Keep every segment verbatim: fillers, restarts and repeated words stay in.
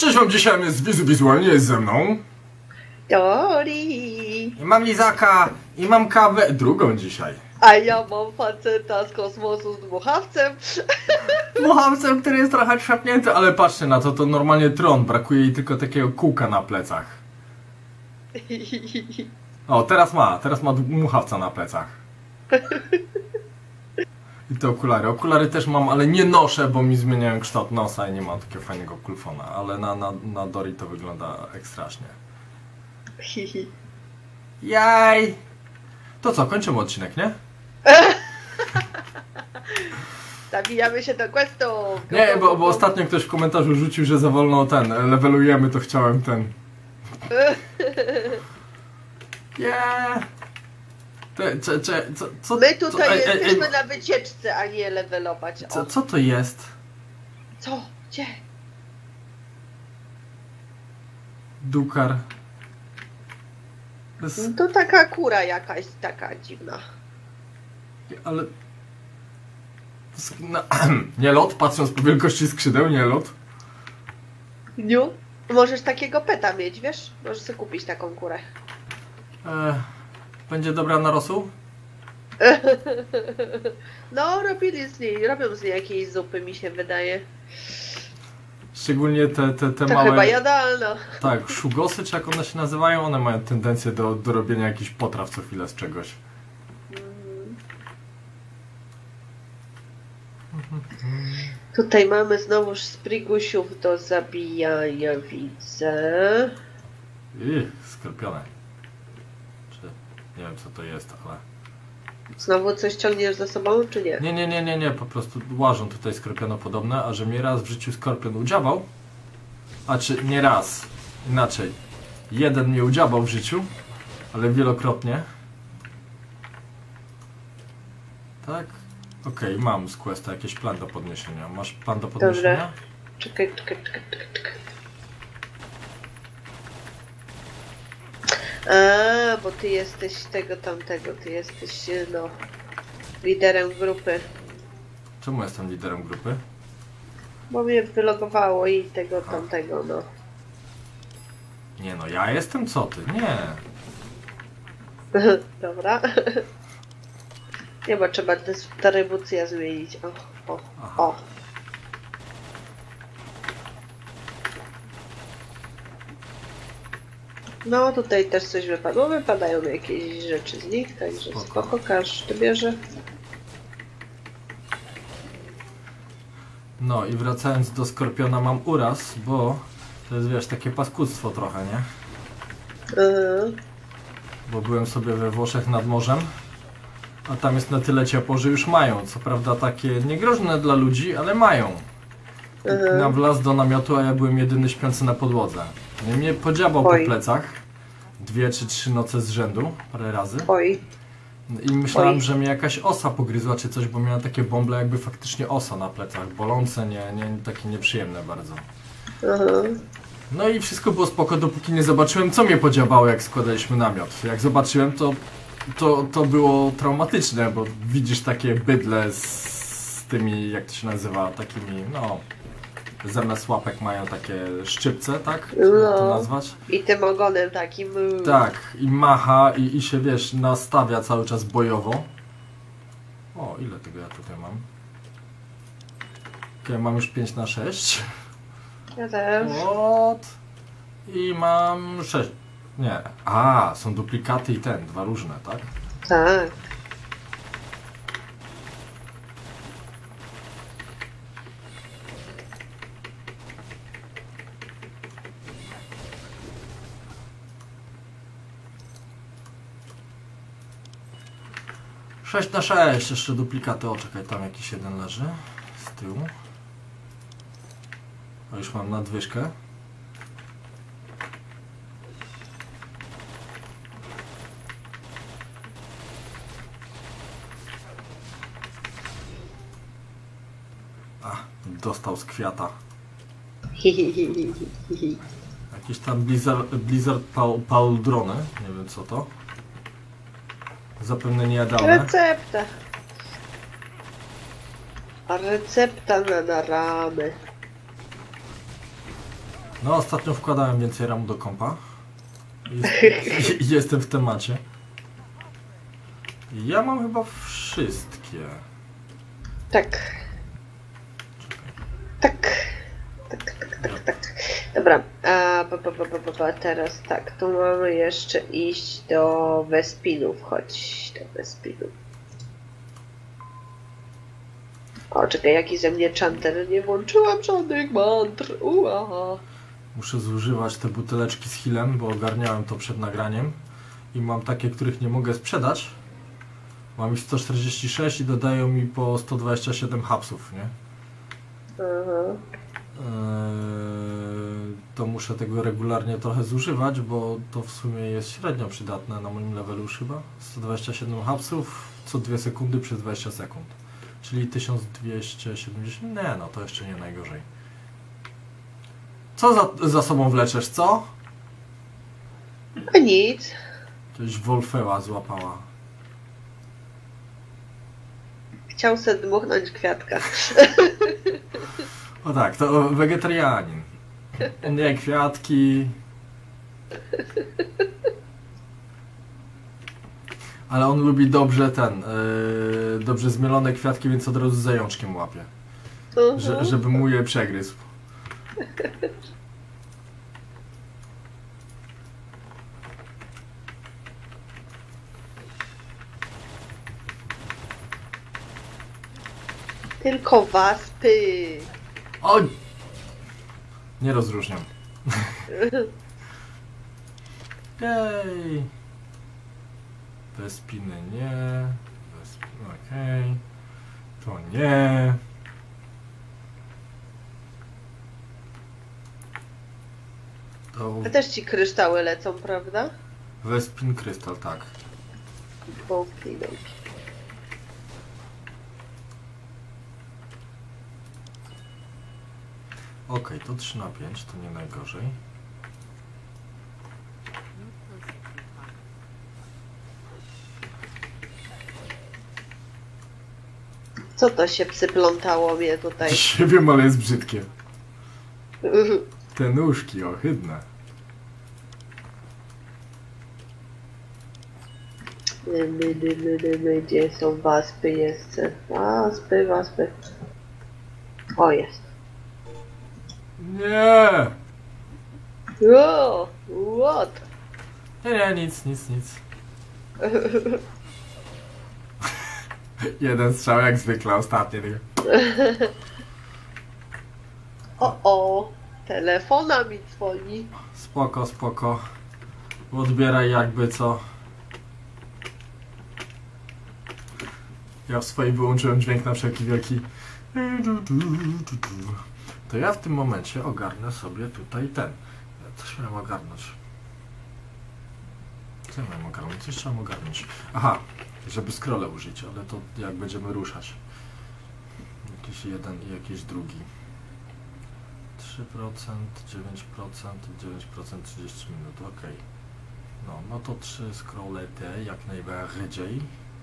Cześć wam, dzisiaj jest Wizu Wizualnie, jest ze mną Dori. I mam lizaka i mam kawę, drugą dzisiaj. A ja mam faceta z kosmosu z dmuchawcem. Dmuchawcem, który jest trochę trzapnięty, ale patrzcie na to, to normalnie tron, brakuje jej tylko takiego kółka na plecach. O, teraz ma, teraz ma dmuchawca na plecach. I te okulary. Okulary też mam, ale nie noszę, bo mi zmieniają kształt nosa i nie mam takiego fajnego kulfona. Ale na, na, na Dori to wygląda ekstraśnie. Jaj! To co, kończymy odcinek, nie? Zabijamy się do questu. Nie, bo, bo ostatnio ktoś w komentarzu rzucił, że za wolno ten, levelujemy, to chciałem ten. Yeah. Cze, cze, cze, co, co, My tutaj co, jesteśmy e, e, na wycieczce, a nie levelować. O. Co, co to jest? Co? Gdzie? Dukar. To jest... To taka kura jakaś taka dziwna. Ale... No, nie lot, patrząc po wielkości skrzydeł, nie lot. Nie? Możesz takiego peta mieć, wiesz? Możesz sobie kupić taką kurę. E, będzie dobra na rosół? No, robili z niej, robią z niej jakiejś zupy, mi się wydaje. Szczególnie te, te, te to małe... chyba jadalna. Tak, szugosy, czy jak one się nazywają, one mają tendencję do, do robienia jakichś potraw co chwilę z czegoś. Tutaj mamy znowuż sprigusiów do zabijania, widzę. Ih, skorpione. Czy... Nie wiem co to jest, ale... Znowu coś ciągniesz za sobą, czy nie? Nie, nie, nie, nie, nie, po prostu łażą tutaj skorpionopodobne, a że mnie raz w życiu skorpion udziałał, a czy nie raz, inaczej, jeden mnie udziałał w życiu, ale wielokrotnie. Tak? Okej, okay, mam z questa jakiś plan do podniesienia. Masz plan do podniesienia? Dobra. Czekaj, czekaj, czekaj, czekaj, czekaj. A, bo ty jesteś tego tamtego, ty jesteś, no, liderem grupy. Czemu jestem liderem grupy? Bo mnie wylogowało i tego tamtego, no. Nie no, ja jestem co ty? Nie. Dobra. Nie, bo trzeba dystrybucję zmienić. O, o, Aha. o. No, tutaj też coś wypadło. Wypadają jakieś rzeczy z nich, także Spoko. spoko, każdy bierze. No i wracając do skorpiona, mam uraz, bo to jest, wiesz, takie paskudztwo trochę, nie? Yy. Bo byłem sobie we Włoszech nad morzem, a tam jest na tyle ciepło, że już mają. Co prawda takie niegroźne dla ludzi, ale mają. Yy. Nam wlazł do namiotu, a ja byłem jedyny śpiący na podłodze. I mnie podziabał Oj. po plecach. Dwie czy trzy noce z rzędu, parę razy. Oj. I myślałem, Oj. że mnie jakaś osa pogryzła czy coś, bo miałem takie bąble jakby faktycznie osa na plecach. Bolące, nie, nie, takie nieprzyjemne bardzo. Yy. No i wszystko było spoko, dopóki nie zobaczyłem, co mnie podziabało, jak składaliśmy namiot. Jak zobaczyłem, to, to, to było traumatyczne, bo widzisz takie bydle z, z tymi, jak to się nazywa, takimi, no... Zamiast łapek mają takie szczypce, tak? Jak to No. nazwać? I tym ogonem takim. Yy. Tak, i macha, i, i się, wiesz, nastawia cały czas bojowo. O, ile tego ja tutaj mam? Okay, mam już pięć na sześć. Ja też. What? I mam sześć. Nie. A, są duplikaty i ten, dwa różne, tak? Tak. sześć na sześć, jeszcze duplikaty. O, czekaj, tam jakiś jeden leży z tyłu. O, już mam nadwyżkę. A, dostał z kwiata. Jakiś tam Blizzard, Blizzard Pauldrony, nie wiem co to. Zapewne niejadalne. Recepta. A recepta na, na ramy. No, ostatnio wkładałem więcej ramu do kompa. Jest, i jestem w temacie. Ja mam chyba wszystkie. Tak. Tak. Tak, tak, tak, tak. Dobra, a pa, pa, pa, pa, pa, teraz tak, tu mamy jeszcze iść do Vespinów. Chodź do Vespinów. O, czekaj, jaki ze mnie chanter? Nie włączyłam żadnych mantr. Uaha. Muszę zużywać te buteleczki z healem, bo ogarniałem to przed nagraniem. I mam takie, których nie mogę sprzedać. Mam ich sto czterdzieści sześć i dodają mi po sto dwadzieścia siedem hapsów, nie? Aha. Eee, to muszę tego regularnie trochę zużywać, bo to w sumie jest średnio przydatne na moim levelu już chyba. sto dwadzieścia siedem hapsów co dwie sekundy przez dwadzieścia sekund. Czyli tysiąc dwieście siedemdziesiąt. Nie, no to jeszcze nie najgorzej. Co za, za sobą wleczesz, co? A nic. Coś Wolfeła złapała. Chciał sobie dmuchnąć kwiatka. O tak, to wegetarianin. Nie kwiatki. Ale on lubi dobrze ten, yy, dobrze zmielone kwiatki, więc od razu z zajączkiem łapie. Uh-huh. Że, żeby mu je przegryzł. Tylko waspy. O! Nie rozróżniam. Okej. Wespiny nie. Wespiny, okej. To nie. To A też ci kryształy lecą, prawda? Wespin krystal, tak. Okidoki. Okej, to trzy na pięć, to nie najgorzej. Co to się przyplątało mnie tutaj? Nie wiem, ale jest brzydkie. Te nóżki ohydne. My, my, my, my, my, gdzie są waspy jeszcze? Waspy, waspy. O, jest. Nie! O, what? Nie, nie, nic, nic, nic. Jeden strzał jak zwykle, ostatni. O, o, telefona mi dzwoni. Spoko, spoko. Odbieraj jakby co. Ja w swoim wyłączyłem dźwięk na wszelki wielki. To ja w tym momencie ogarnę sobie tutaj ten. Coś miałem ogarnąć. Co ja miałem ogarnąć? Coś trzeba ogarnąć. Aha, żeby scrolle użyć, ale to jak będziemy ruszać. Jakiś jeden i jakiś drugi. trzy procent, dziewięć procent, dziewięć procent trzydzieści minut, ok. No, no to trzy scrolle te jak najbardziej.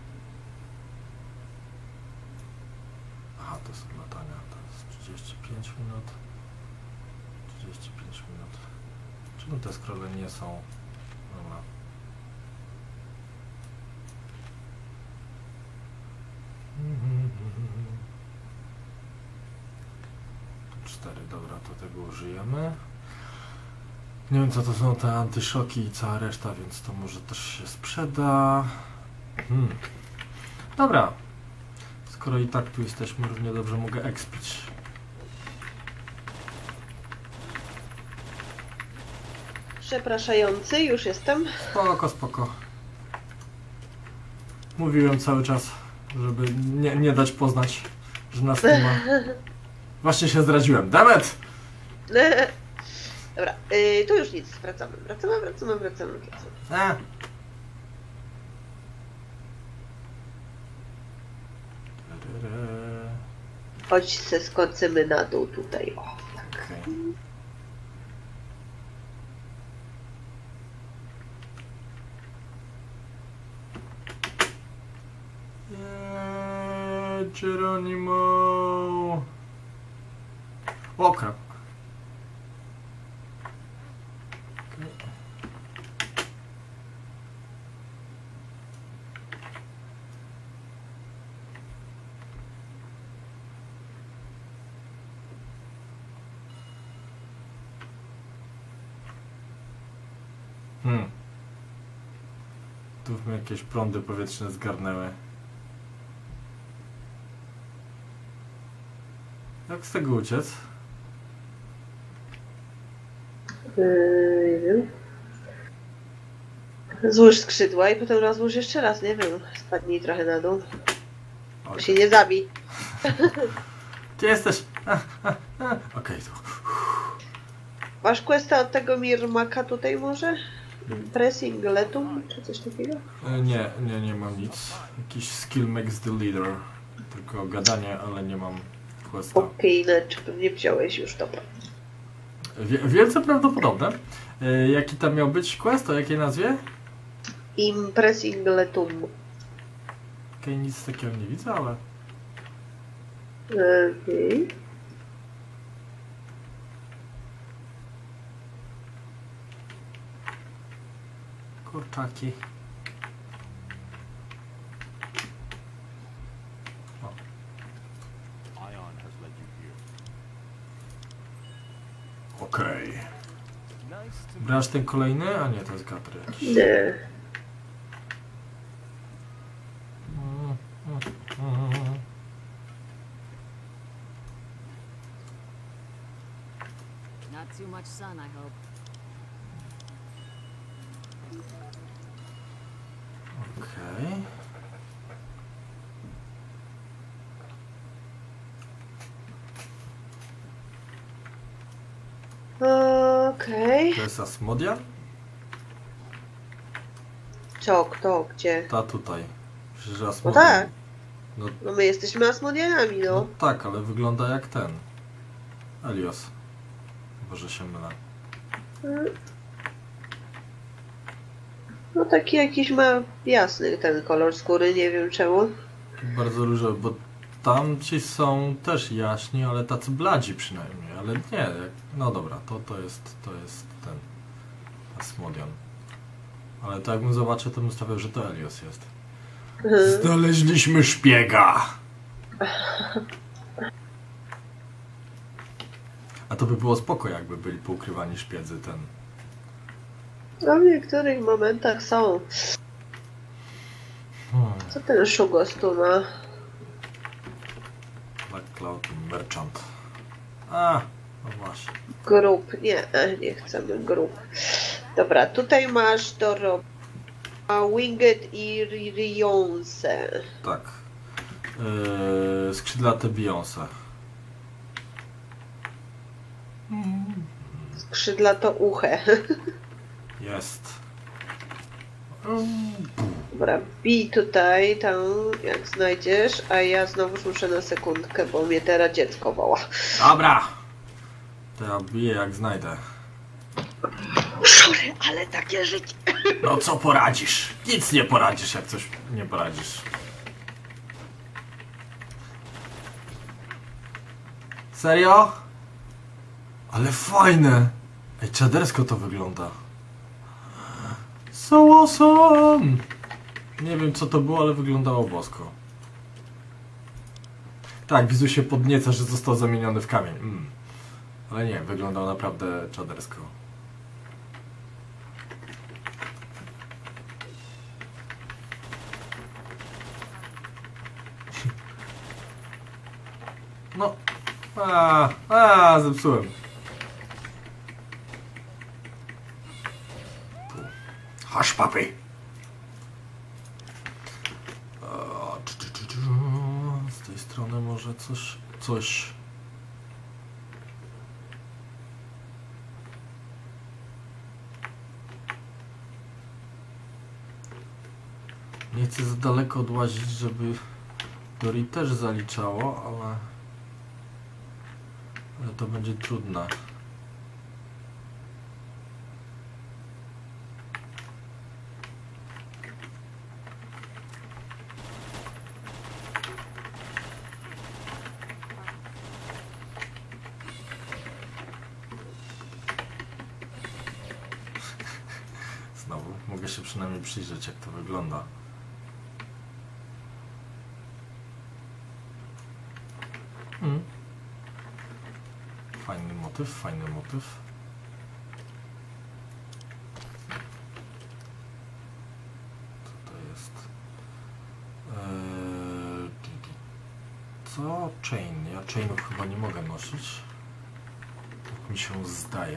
Aha, to są latania, to jest trzydzieści pięć minut. trzydzieści pięć minut. Czemu te scrolle nie są? Dobra. cztery, dobra, to tego użyjemy. Nie wiem co to są te antyszoki i cała reszta, więc to może też się sprzeda. Hmm. Dobra. Skoro i tak tu jesteśmy, równie dobrze mogę expić. Przepraszający, już jestem. Spoko, spoko. Mówiłem cały czas, żeby nie, nie dać poznać, że nas nie ma. Właśnie się zdradziłem. Dammit! Dobra, yy, tu już nic, wracamy, wracamy, wracamy, wracamy, wracamy. A. Chodź se skoczymy na dół tutaj, o, tak. Okay. Eee, Geronimo. O krap. Hmm. Tu mnie jakieś prądy powietrzne zgarnęły. Jak z tego uciec? Yy, nie wiem. Złóż skrzydła i potem rozłóż jeszcze raz, nie wiem. Spadnij trochę na dół. Bo Okay. się nie zabij. Gdzie jesteś? Okej, okay, tu. Masz questa od tego Mirmaka tutaj może? Pressing letum czy coś takiego? E, Nie, nie, nie mam nic. Jakiś skill makes the leader. Tylko gadanie, ale nie mam questa. Okej, okay, czy pewnie wziąłeś już, dobra. Wie, wielce prawdopodobne. E, jaki tam miał być quest? O jakiej nazwie? Impressing letum. Okej, okay, nic takiego nie widzę, ale... Okej. Okay. Kurczaki. Okej. Okay. Brasz ten kolejny? A nie, to jest Gatry jakiś. Nie. Mm, mm, mm. Not too much sun, I hope. Okej. Okay. Okej. To jest Asmodia? Co, kto, gdzie? Ta tutaj. Przecież No Asmodia. tak. No, No my jesteśmy Asmodianami, no no. tak, ale wygląda jak ten. Elios. Może się mylę. No taki jakiś ma jasny ten kolor skóry, nie wiem czemu. Bardzo różowy, bo tamci są też jaśni, ale tacy bladzi przynajmniej, ale nie, jak, no dobra, to, to jest to jest ten Asmodian. Ale tak jakbym zobaczył, to bym stawiał, że to Elios jest. Mhm. Znaleźliśmy szpiega! A to by było spoko, jakby byli poukrywani szpiedzy ten. No w niektórych momentach są. Hmm. Co ten Szugos tu ma? Black Cloud Merchant. A, no właśnie. Grup. Nie, e, nie chcemy grup. Dobra, tutaj masz do rob... Winged i Rionse. Tak. Yy, skrzydlate Beyoncé. Skrzydlato uche. Jest. Dobra, bij tutaj, tam jak znajdziesz, a ja znowu muszę na sekundkę, bo mnie teraz dziecko woła. Dobra! To ja biję jak znajdę. Sorry, ale takie życie. No co poradzisz? Nic nie poradzisz, jak coś nie poradzisz. Serio? Ale fajne! Ej, czadersko to wygląda. So awesome! Nie wiem co to było, ale wyglądało bosko. Tak, Wizu się podnieca, że został zamieniony w kamień. Mm. Ale nie, wyglądał naprawdę czadersko. No. A, a, zepsułem. Hasz, papi. Z tej strony może coś, coś. Nie chcę za daleko odłazić, żeby Dori też zaliczało, ale, ale to będzie trudne. Znowu mogę się przynajmniej przyjrzeć, jak to wygląda. Hmm. Fajny motyw, fajny motyw. chainów chyba nie mogę nosić. Tak mi się zdaje.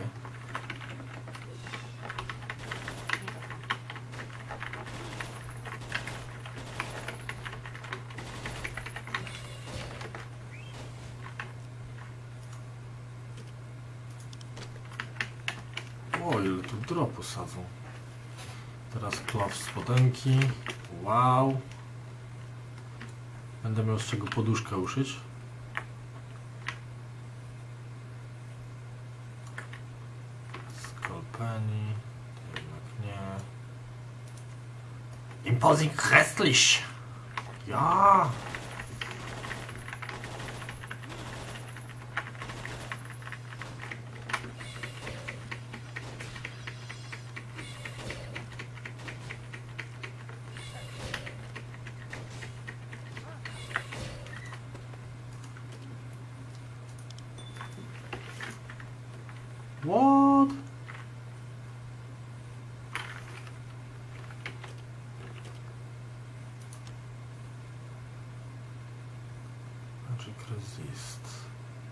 O, ile tu dropu sadzą. Teraz klaw spodenki. Wow. Będę miał z czego poduszkę uszyć. Skolpeni. To jednak nie. Imposing hässlich. Ja. What? Magic resist.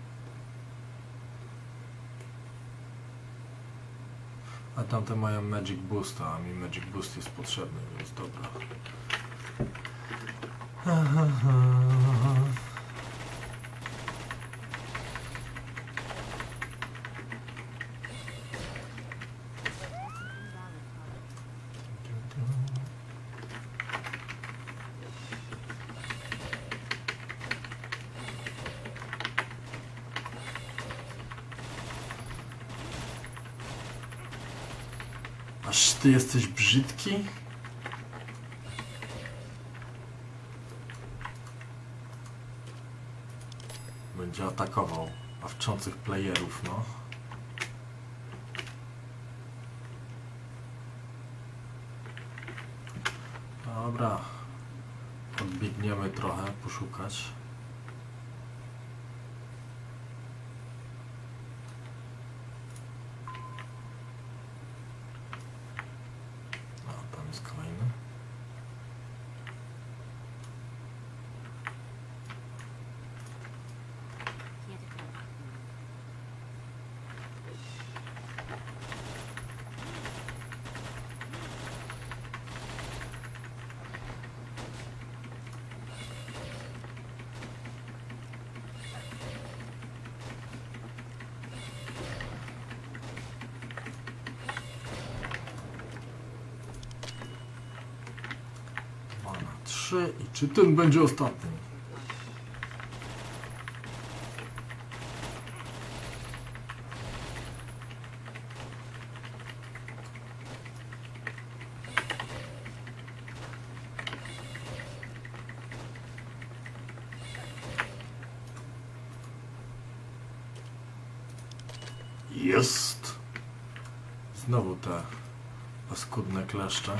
A tamte mają magic boost, a mi magic boost jest potrzebny, więc dobra. Aż ty jesteś brzydki? Będzie atakował awczących playerów, no. Dobra. Odbiegniemy trochę, poszukać. Kolejny. I czy ten będzie ostatni? Jest! Znowu te paskudne kleszcze.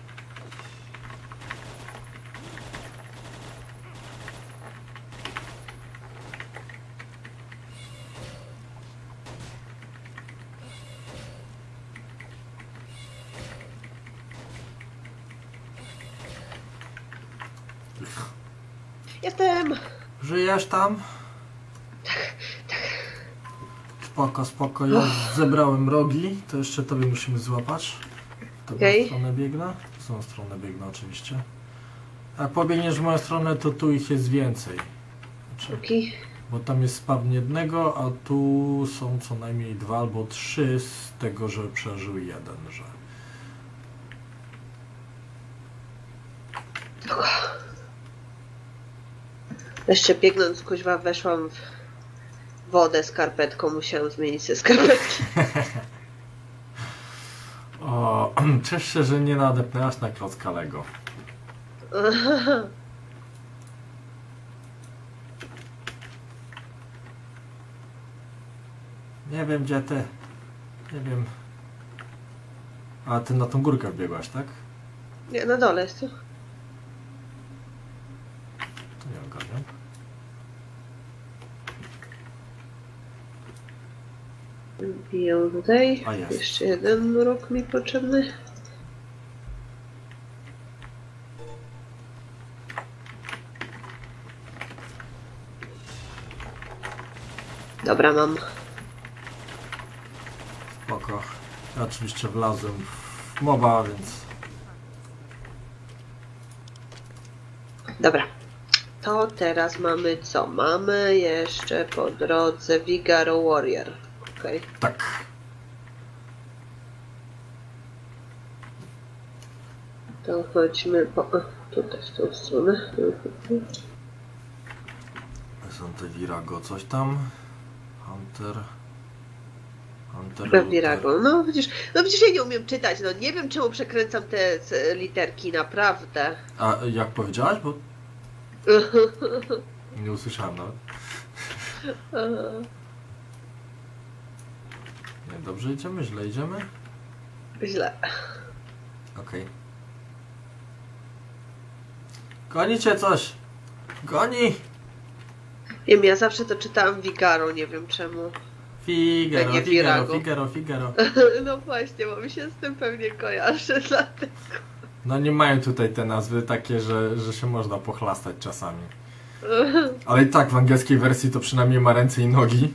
Jestem! Żyjesz tam? Tak, tak. Spoko, spoko. Ja zebrałem rogi. To jeszcze tobie musimy złapać. W tą Okej. stronę biegnę. W tą stronę biegnę oczywiście. Jak pobiegniesz w moją stronę, to tu ich jest więcej. Znaczy, Okej. bo tam jest spawn jednego, a tu są co najmniej dwa albo trzy z tego, że przeżył jeden, że... Jeszcze biegnąc, kuźwa, weszłam w wodę skarpetką, musiałam zmienić sobie skarpetki. O, ciesz się, że nie nadepnęłaś na klocka Lego. Nie wiem, gdzie ty. Nie wiem. A ty na tą górkę wbiegłaś, tak? Nie, na dole jest tu. To nie ogarniam. Biję tutaj. A jest. Jeszcze jeden róg mi potrzebny. Dobra, mam. Spoko. Ja oczywiście wlazłem w moba, więc... Dobra. To teraz mamy co? Mamy jeszcze po drodze Vigaro Warrior. Okej. Okay. Tak. To chodźmy po... O, tutaj w tą stronę. Są Virago, coś tam. Hunter. Hunter. Chyba Virago. No widzisz, no widzisz, ja nie umiem czytać. No nie wiem, czemu przekręcam te literki, naprawdę. A jak powiedziałaś? Bo... Nie usłyszałem nawet. Nie, dobrze idziemy? Źle idziemy? Źle. Okej. Okay. Goni cię coś! Goni! Wiem, ja zawsze to czytałam Vigaro, nie wiem czemu. Figaro, nie Figaro, Figaro, Figaro. No właśnie, bo mi się z tym pewnie kojarzy, dlatego. No nie mają tutaj te nazwy takie, że, że się można pochlastać czasami. Ale i tak w angielskiej wersji to przynajmniej ma ręce i nogi.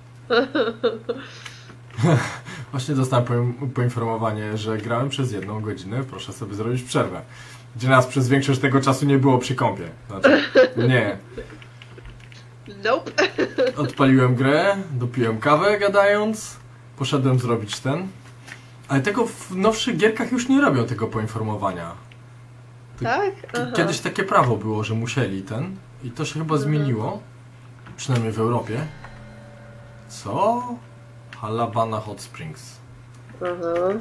Właśnie dostałem po, poinformowanie, że grałem przez jedną godzinę, proszę sobie zrobić przerwę. Gdzie nas przez większość tego czasu nie było przy kąpie. Znaczy, nie. Nope. Odpaliłem grę, dopiłem kawę gadając, poszedłem zrobić ten. Ale tego w nowszych gierkach już nie robią tego poinformowania. Ty, tak? Aha. Kiedyś takie prawo było, że musieli ten. I to się chyba zmieniło. Przynajmniej w Europie. Co? Halabana Hot Springs. Aha.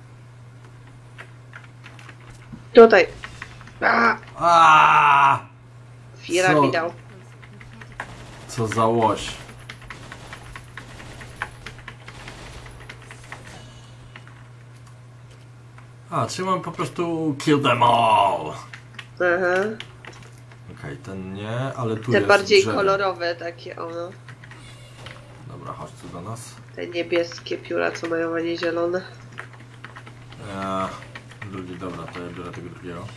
Tutaj. A! Aaaa! Fira Co? mi dał. Co za łoś. A, czy mam po prostu kill them all. Aha. Okej, okay, ten nie, ale tu Te jest bardziej drzewo. kolorowe takie, o no. Dobra, chodź tu do nas. Te niebieskie pióra, co mają, a nie zielone. Ja, drugi, dobra, to ja biorę tego drugiego.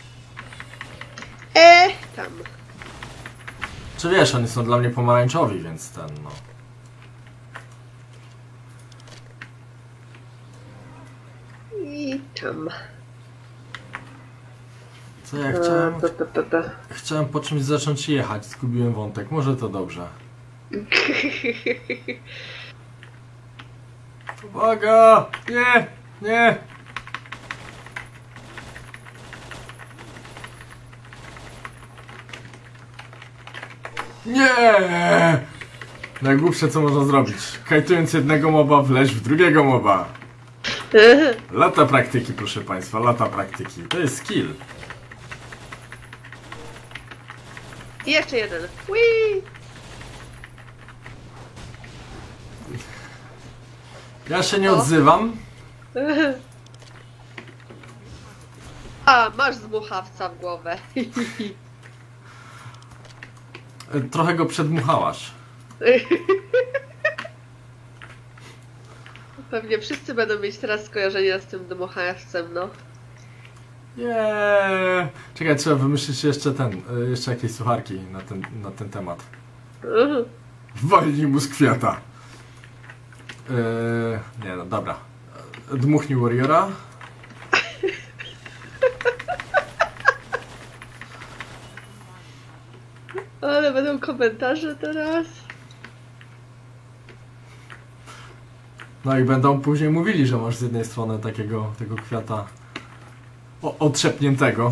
E, tam. Czy wiesz, oni są dla mnie pomarańczowi, więc ten, no. I tam. Co ja chciałem? A, pa, pa, pa, pa. Chciałem po czymś zacząć jechać, zgubiłem wątek, może to dobrze. Uwaga! Nie! Nie! Nie! Najgłupsze co można zrobić. Kajtując jednego moba, wleź w drugiego moba. Lata praktyki, proszę państwa, lata praktyki. To jest skill. I jeszcze jeden. Whee! Ja się nie O. odzywam. A, masz zmuchawca w głowę. Trochę go przedmuchałaś. Pewnie wszyscy będą mieć teraz skojarzenia z tym dmuchawcem, no. Nie. Czekaj, trzeba wymyślić jeszcze ten, jeszcze jakieś sucharki na ten, na ten temat. Walnij mu z kwiata. Eee, nie no, dobra. Dmuchnij Warriora. Ale będą komentarze teraz. No i będą później mówili, że masz z jednej strony takiego tego kwiata o, otrzepniętego.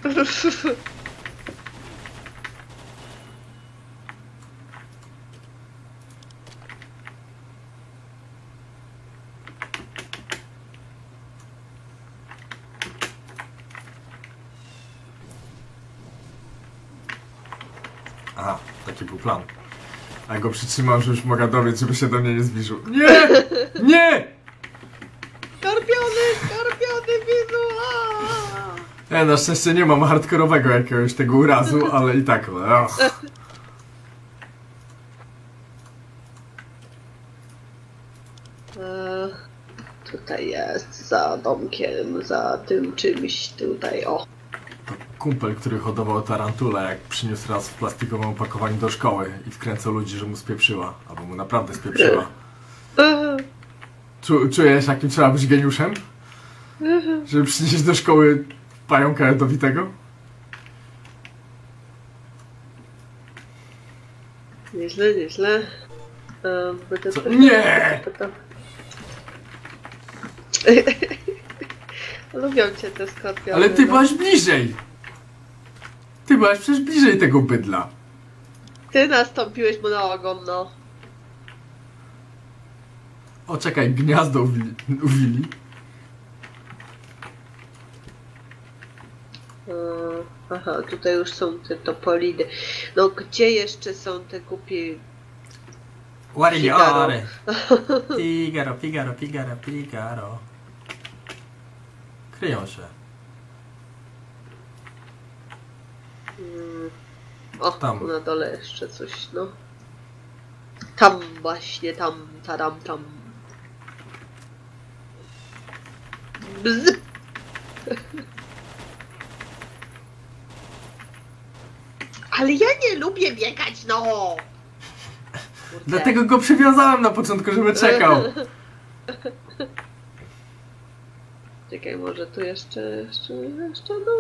Aha, taki był plan. A ja go przytrzymałem, że już mogę dowiedzieć, żeby się do mnie nie zbliżył. Nie! Nie! Skorpiony, skorpiony, wizu! Ja na szczęście nie mam hardkorowego jakiegoś tego urazu, ale i tak. Ach. E, tutaj jest, za domkiem, za tym czymś tutaj, o. kumpel, który hodował tarantulę, jak przyniósł raz w plastikowym opakowaniu do szkoły i wkręcał ludzi, że mu spieprzyła. Albo mu naprawdę spieprzyła. Czu, czujesz, jakim trzeba być geniuszem? Żeby przynieść do szkoły pająka jadowitego? Nieźle, nieźle. Um, Co? Nie! Lubią cię te skorpiony. Ale ty no. byłaś bliżej! Ty byłaś przecież bliżej tego bydla. Ty nastąpiłeś mu na ogon, no. O, czekaj, gniazdo uwili. uwili. Um, aha, tutaj już są te topolidy. No gdzie jeszcze są te głupie... Figaro. Figaro, Figaro, Figaro, Figaro. Kryją się. Hmm. O, Tam. tu na dole jeszcze coś, no. Tam właśnie, tam, tam, tam. Bzz. Ale ja nie lubię biegać, no! Kurde. Dlatego go przywiązałem na początku, żeby czekał. Czekaj, może tu jeszcze, jeszcze, jeszcze, no.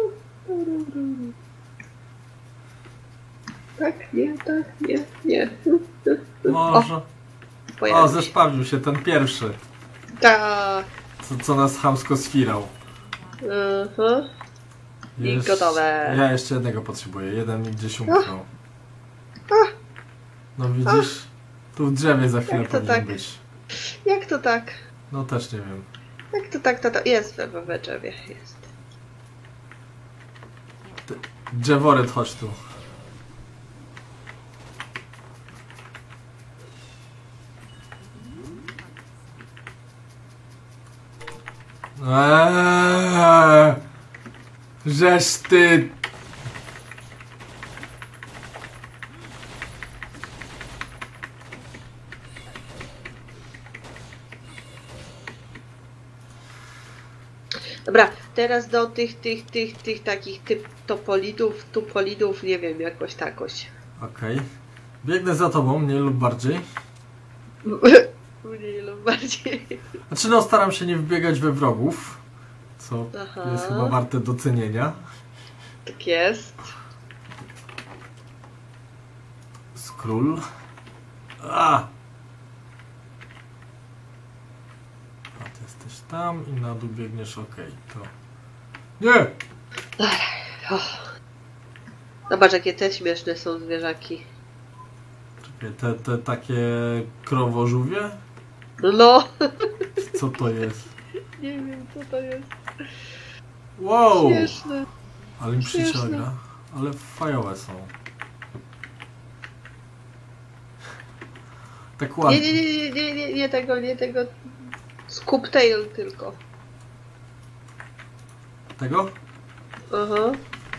Tak, nie, tak, nie, nie. Może. O, Pojawił się. zeszpawił się ten pierwszy. Tak. Co, co nas chamsko sfirał. Aha. I Jeszcze- gotowe. Ja jeszcze jednego potrzebuję. Jeden mi gdzieś umknął. Ach. No widzisz? Tu w drzewie za chwilę Jak to powinien tak? być. Jak to tak? No też nie wiem. Jak to tak, to, to jest we, we drzewie, jest. Drzeworyt, chodź tu. Eee, żeż ty... Dobra, teraz do tych, tych, tych, tych takich typ topolidów, tupolidów, nie wiem, jakoś takoś. Okej. Biegnę za tobą, mniej lub bardziej. Mniej lub bardziej. Znaczy no, staram się nie wbiegać we wrogów. Co Aha. jest chyba warte docenienia. Tak jest. Skról. A! A ty jesteś tam i na dół biegniesz, okej, to... Nie! Oh. Zobacz, jakie te śmieszne są zwierzaki. Czekaj, te, te takie krowożółwie? No, Co to jest? nie wiem, co to jest. Wow! Śmieszne. Ale mi Śmieszne. przyciąga. Ale fajowe są. Tak Nie, ładnie. nie, nie, nie, nie, nie, nie tego, nie tego. Scooptail tylko. Tego? Aha.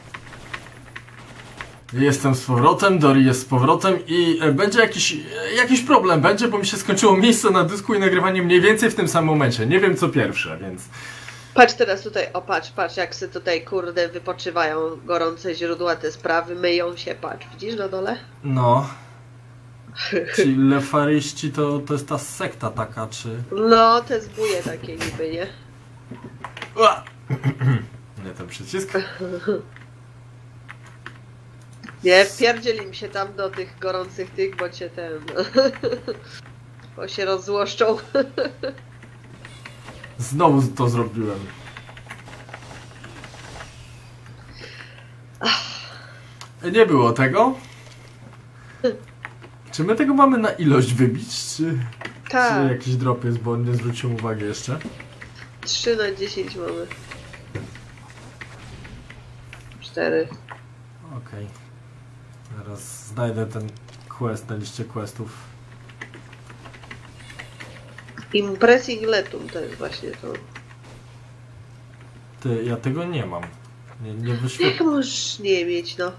Jestem z powrotem, Dori jest z powrotem i e, będzie jakiś, e, jakiś problem będzie, bo mi się skończyło miejsce na dysku i nagrywanie mniej więcej w tym samym momencie. Nie wiem co pierwsze, więc... Patrz teraz tutaj, o patrz, patrz jak se tutaj kurde wypoczywają gorące źródła, te sprawy, myją się, patrz, widzisz na dole? No. Ci lefaryści to, to jest ta sekta taka, czy... No, te zbóje takie niby, nie? Ua! Nie ten przycisk. Nie, wpierdziel im się tam do tych gorących tych, bo cię ten... bo się rozzłoszczą. Znowu to zrobiłem. Nie było tego? Czy my tego mamy na ilość wybić, czy, Tak, czy jakiś drop jest, bo nie zwróciłem uwagi jeszcze? trzy na dziesięć mamy. cztery. Okej. Zaraz znajdę ten quest na liście questów. Impressing Letum to jest właśnie to. Ty, ja tego nie mam. Nie, nie Jak wyświetlam. możesz nie mieć, no?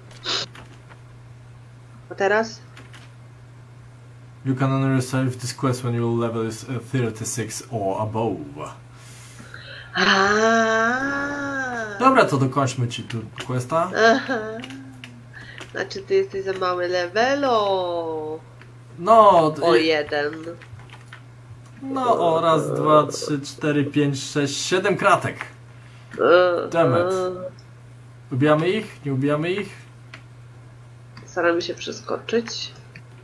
A teraz? You can only resolve this quest when your level is uh, thirty-six or above. Aaaa. Dobra, to dokończmy ci tu questa. Aha. Znaczy ty jesteś za mały levelo. No, O i- jeden. no o raz, dwa, trzy, cztery, pięć, sześć, siedem kratek. Dammit. Ubijamy ich? Nie ubijamy ich? Staramy się przeskoczyć.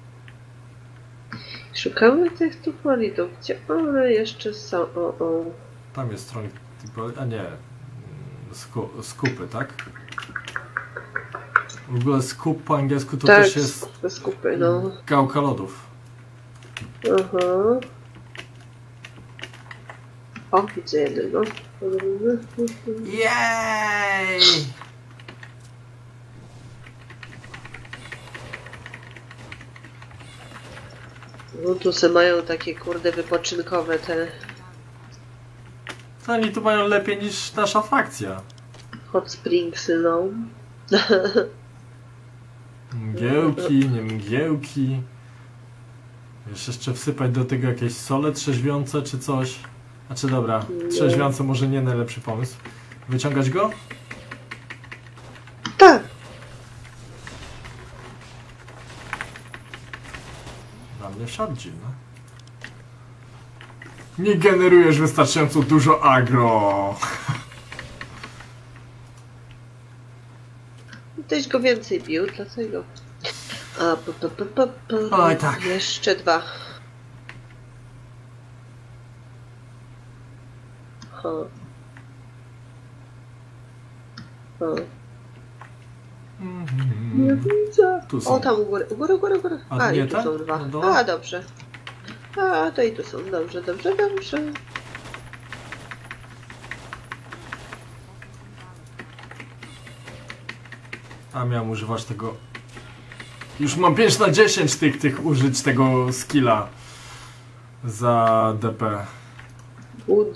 Szukamy tych tupolitów. Gdzie one jeszcze są? O, o. Tam jest strong typu, a nie. Sku, skupy, tak? W ogóle skup po angielsku to Tak, też jest skupy, skupy, no. gałka lodów. Aha. O, widzę jednego. Jej! No tu se mają takie kurde wypoczynkowe te To oni tu mają lepiej niż nasza frakcja. hot springsy, no. Mgiełki, nie mgiełki. Wiesz, jeszcze wsypać do tego jakieś sole trzeźwiące czy coś. Znaczy dobra, trzeźwiące może nie najlepszy pomysł. Wyciągać go? Tak. Na mnie wsiadzi, no. Nie generujesz wystarczająco dużo agro. Ktoś go więcej bił, dlatego. A, p, p, p, p, p. Oj, tak. Jeszcze dwa. Ha. Ha. Nie widzę. Tu są. O, tam u góry, u góry, u góry, u góry. A A, nie i tu te? są dwa. Na dole? A, dobrze. A, to i tu są. Dobrze, dobrze, dobrze. A miałem używać tego. Już mam pięć na dziesięć tych, tych użyć tego skilla za D P. Wood.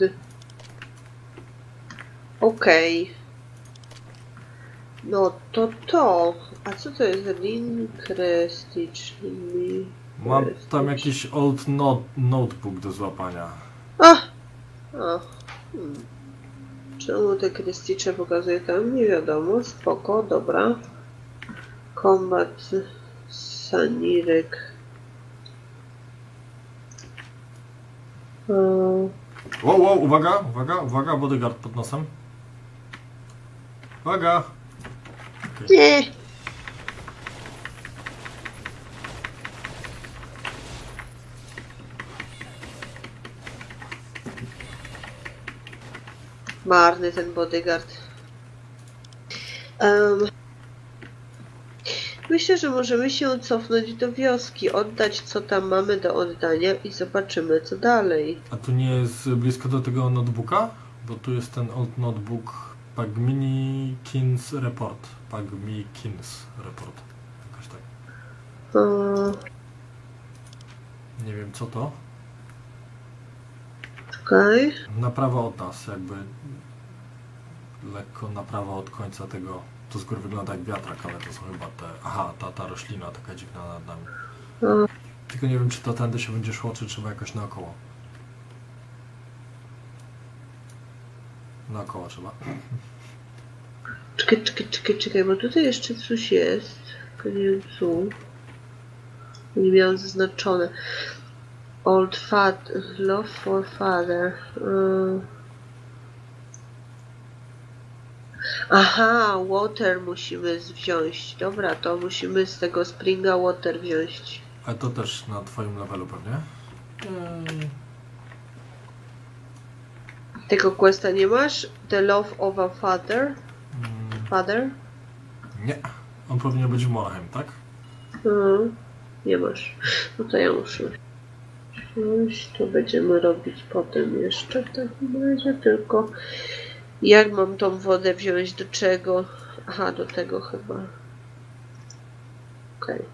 Okej. No to to. A co to jest? Lincrestige. Mam tam jakiś old not notebook do złapania. A! A. Hmm. Czemu te krysticze pokazuje tam? Nie wiadomo. Spoko, dobra. Combat Sanirek. Hmm. Wow, wow, uwaga, uwaga, uwaga, bodyguard pod nosem. Uwaga! Nie! Marny ten bodyguard. Um, myślę, że możemy się cofnąć do wioski, oddać co tam mamy do oddania i zobaczymy co dalej. A tu nie jest blisko do tego notebooka? Bo tu jest ten old notebook Pagminikins Report. Pagmikins Report. Jakoś tak. Um, Nie wiem co to. Okej. Na prawo od nas, jakby lekko na prawo od końca tego. To z góry wygląda jak wiatrak, ale to są chyba te. Aha, ta, ta roślina taka dziwna nad nami. Um, Tylko nie wiem, czy to tędy się będzie szło, czy trzeba jakoś naokoło. Naokoło trzeba. czekaj, czekaj, czekaj, czekaj, bo tutaj jeszcze coś jest. Tylko nie wiem co. Nie miałam zaznaczone. Old father, love for father. Um. Aha, water musimy wziąć. Dobra, to musimy z tego springa water wziąć. Ale to też na twoim levelu pewnie? Eee, Tego questa nie masz? The love of a father? mm, Father? nie. On powinien być w Morhem, tak? Mhm. Nie masz. No to ja muszę. Coś to będziemy robić potem jeszcze w takim razie, tylko jak mam tą wodę wziąć, do czego? Aha, do tego chyba. Okej. Okay.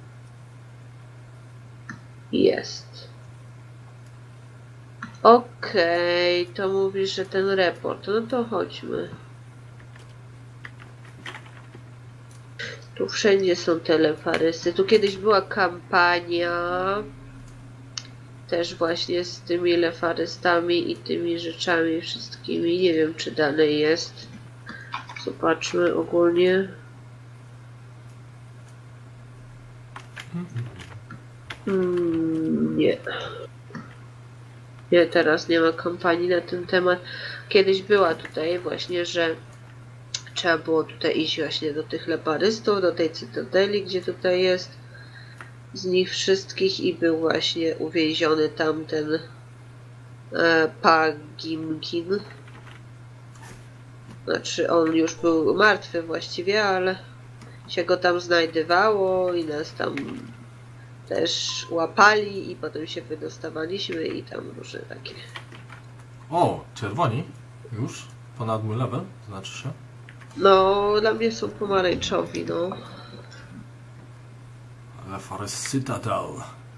Jest. Okej, okay, to mówisz, że ten report. No to chodźmy. Tu wszędzie są telefarysy. Tu kiedyś była kampania. też właśnie z tymi lefarystami i tymi rzeczami wszystkimi. Nie wiem, czy dalej jest. Zobaczmy ogólnie. Hmm, nie. Nie, teraz nie ma kampanii na ten temat. Kiedyś była tutaj właśnie, że trzeba było tutaj iść właśnie do tych leparystów, do tej cytadeli, gdzie tutaj jest z nich wszystkich i był właśnie uwięziony tamten e, Pagimkin. Znaczy on już był martwy właściwie, ale się go tam znajdywało i nas tam też łapali i potem się wydostawaliśmy i tam różne takie. O, czerwoni? Już? Ponad mój level? Znaczy się? No, dla mnie są pomarańczowi, no. Le Forest Citadel.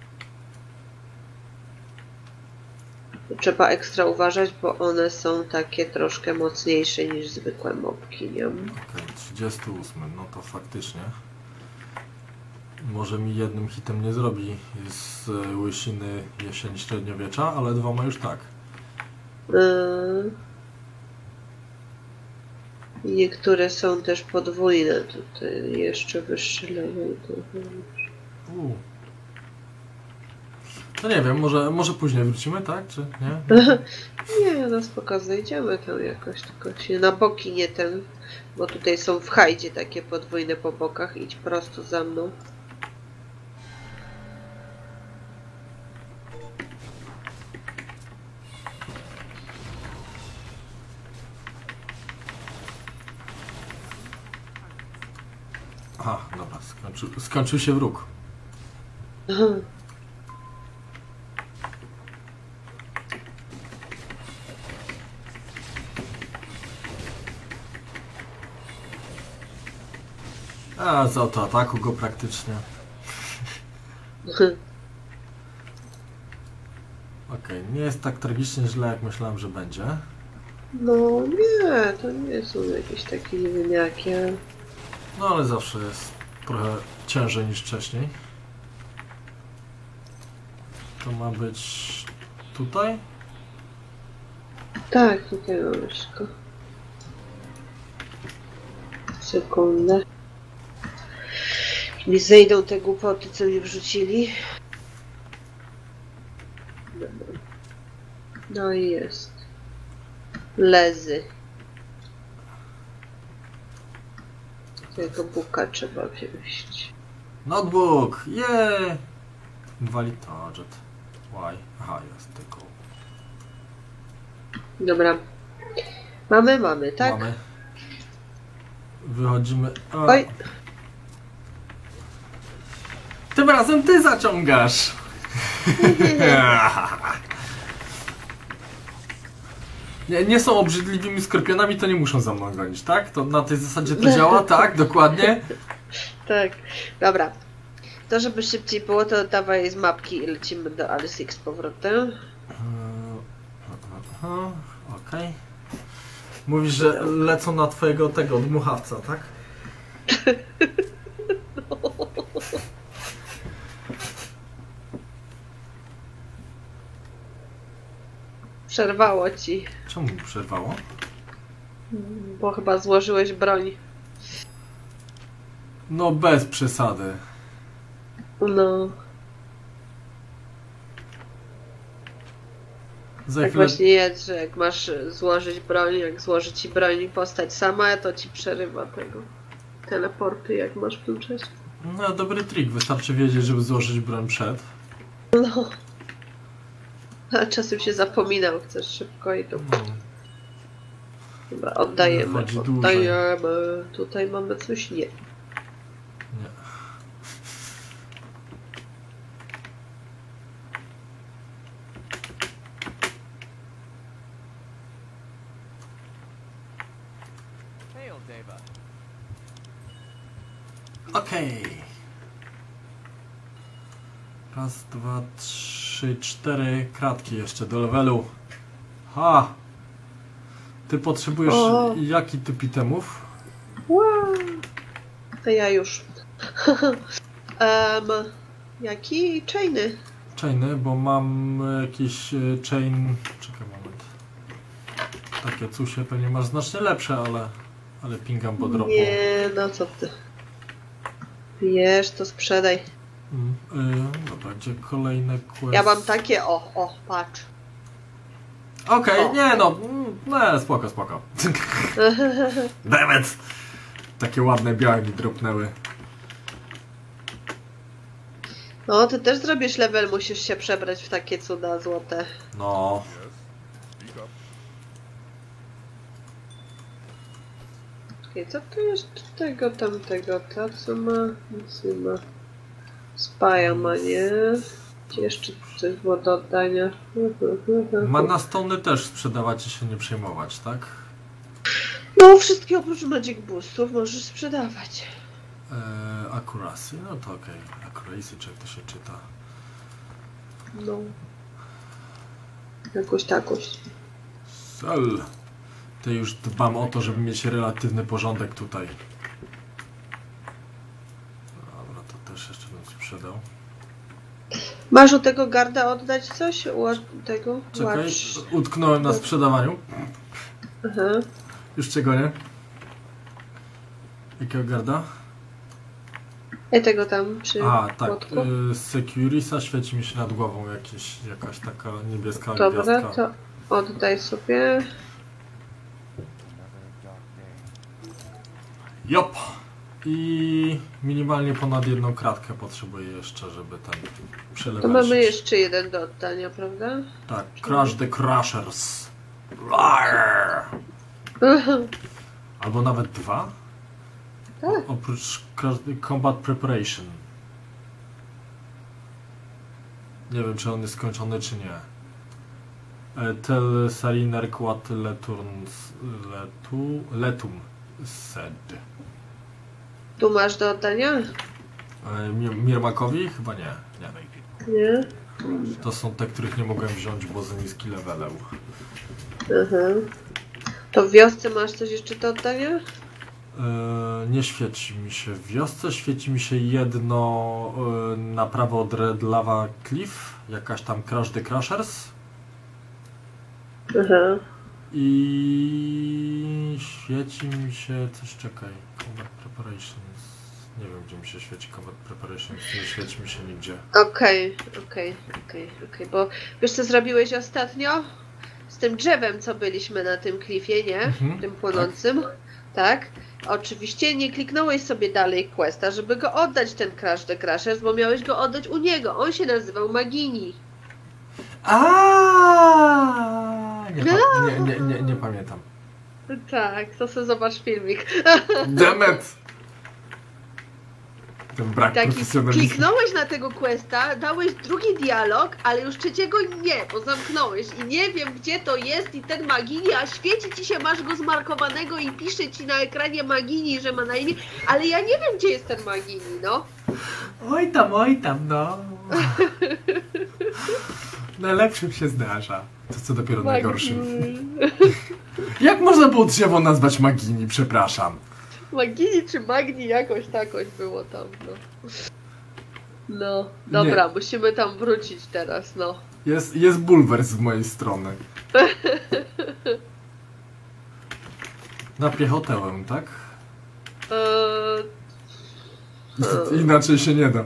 Trzeba ekstra uważać, bo one są takie troszkę mocniejsze niż zwykłe mopki, nie? Okej, okay, trzydziesty ósmy, no to faktycznie. Może mi jednym hitem nie zrobi z łysiny jesieni średniowiecza, ale dwoma już tak. Yy... Niektóre są też podwójne, tutaj jeszcze wyższy level. U. No nie wiem, może, może później wrócimy, tak? Czy nie? Nie, no spoko, zejdziemy tam jakoś, tylko się na boki nie ten, bo tutaj są w hajdzie takie podwójne po bokach, idź prosto za mną. Aha, dobra, skończył, skończył się wróg. A, z autoataku go praktycznie. Okej, okay, nie jest tak tragicznie źle, jak myślałem, że będzie. No nie, to nie są jakieś takie nie wiem jakie. No ale zawsze jest trochę ciężej niż wcześniej. To ma być tutaj? Tak, tutaj mamy wszystko. Sekundę. Mi zejdą te głupoty, co mi wrzucili. No i jest. Lezy. Tego buka trzeba wziąć. Notebook! Yeah! Invalid target. Why? Aha, jest tylko. Dobra. Mamy, mamy, tak? Mamy. Wychodzimy. O. Oj! Tym razem ty zaciągasz! Nie, nie są obrzydliwymi skorpionami, to nie muszą za mną gonić, tak? To na tej zasadzie to działa, tak? Dokładnie? Tak. Dobra. To, żeby szybciej było, to dawaj z mapki i lecimy do Alice z powrotem. Okej. Okay. Mówisz, że lecą na twojego tego dmuchawca, tak? Przerwało ci. Czemu mi przerwało? Bo chyba złożyłeś broń. No bez przesady. No. Za Tak chwilę... właśnie jest, że jak masz złożyć broń, jak złoży ci broń postać sama, to ci przerywa tego. Teleporty, jak masz w tym czasie. No dobry trik, wystarczy wiedzieć, żeby złożyć broń przed. No. A czasem się zapominał, chcesz szybko i to... No. Dobra, oddajemy, Chodzi oddajemy. Tutaj mamy coś, nie. Nie. Okej. Okay. Raz, dwa, trzy, cztery kratki jeszcze do levelu. Ha! Ty potrzebujesz O. jaki typ itemów? Wow. A ja już. um, jaki? Chainy. chainy, bo mam jakiś e, chain... Czekaj moment. Takie cusie pewnie masz znacznie lepsze, ale... Ale pingam po dropu. Nie, no co ty. Wiesz, to sprzedaj. Mm, y, dobra, gdzie kolejne quest? Ja mam takie, o, o, patrz. Okej, O. nie no, mm, no spoko, spoko. Dammit! Takie ładne białe mi dropnęły. No, ty też zrobisz level, musisz się przebrać w takie cuda złote. No. Okej, co tu jest tego, tamtego? To co ma? Nic nie ma. Spaja ma, nie? Gdzie jeszcze coś było do oddania? Mana stony też sprzedawać i się nie przejmować, tak? No, wszystkie oprócz Magic Boostów możesz sprzedawać. Eee, accuracy, no to okej. Okay. Accuracy, czy jak to się czyta? No. Jakoś takoś. Sel. To już dbam o to, żeby mieć relatywny porządek tutaj. Dobra, to też jeszcze bym sprzedał. Masz u tego garda oddać coś? U tego? Czekaj, Watch. utknąłem na sprzedawaniu. Aha. Już czego nie? Jakiego garda? I tego tam przy A, tak. płotku. Y, Securisa świeci mi się nad głową jakieś, jakaś taka niebieska Dobra, gwiazdka. to oddaj sobie. Jop! I minimalnie ponad jedną kratkę potrzebuję jeszcze, żeby ten przelewać. To mamy jeszcze jeden do oddania, prawda? Tak, Crush the Crushers. Rawr! Albo nawet dwa? Tak. O, oprócz Crush the Combat Preparation. Nie wiem, czy on jest skończony, czy nie. E, Tel Saliner Quat Leturns Letu Letum Sed. Tu masz do oddania? E, Mir Mirmakowi? Chyba nie. Nie. Nie? To są te, których nie mogłem wziąć, bo za niski level. Aha. To w wiosce masz coś jeszcze do oddania? E, nie świeci mi się w wiosce, świeci mi się jedno e, na prawo od Red Lava Cliff, jakaś tam Crush the Crushers. Aha. I świeci mi się coś, czekaj, Combat Preparations. Nie wiem, gdzie mi się świeci Combat Preparations, nie świeci mi się nigdzie. Okej, okej, okej, okej, bo wiesz co zrobiłeś ostatnio? Z tym drzewem, co byliśmy na tym klifie, nie? Mhm, Tym płonącym. Tak. Oczywiście nie kliknąłeś sobie dalej questa, żeby go oddać, ten Crash the Crashers, bo miałeś go oddać u niego. On się nazywał Magini. Aaaa! Nie, pa nie, nie, nie, nie pamiętam. Tak, to sobie zobacz filmik. Demet! Ten brak Taki, profesjonalizmu. kliknąłeś na tego questa, dałeś drugi dialog, ale już trzeciego nie, bo zamknąłeś i nie wiem gdzie to jest i ten Magini, a świeci ci się, masz go zmarkowanego i pisze ci na ekranie Magini, że ma na imię, ale ja nie wiem gdzie jest ten Magini, no. Oj tam, oj tam, no. Najlepszym się zdarza. To co dopiero najgorszym. Jak można było drzewo nazwać Magini, przepraszam. Magini czy Magni, jakoś takoś było tam, no. No, dobra, Nie. musimy tam wrócić teraz, no. Jest, jest bulwers z mojej strony. Na piechotę, tak? Eee, Inaczej się nie da.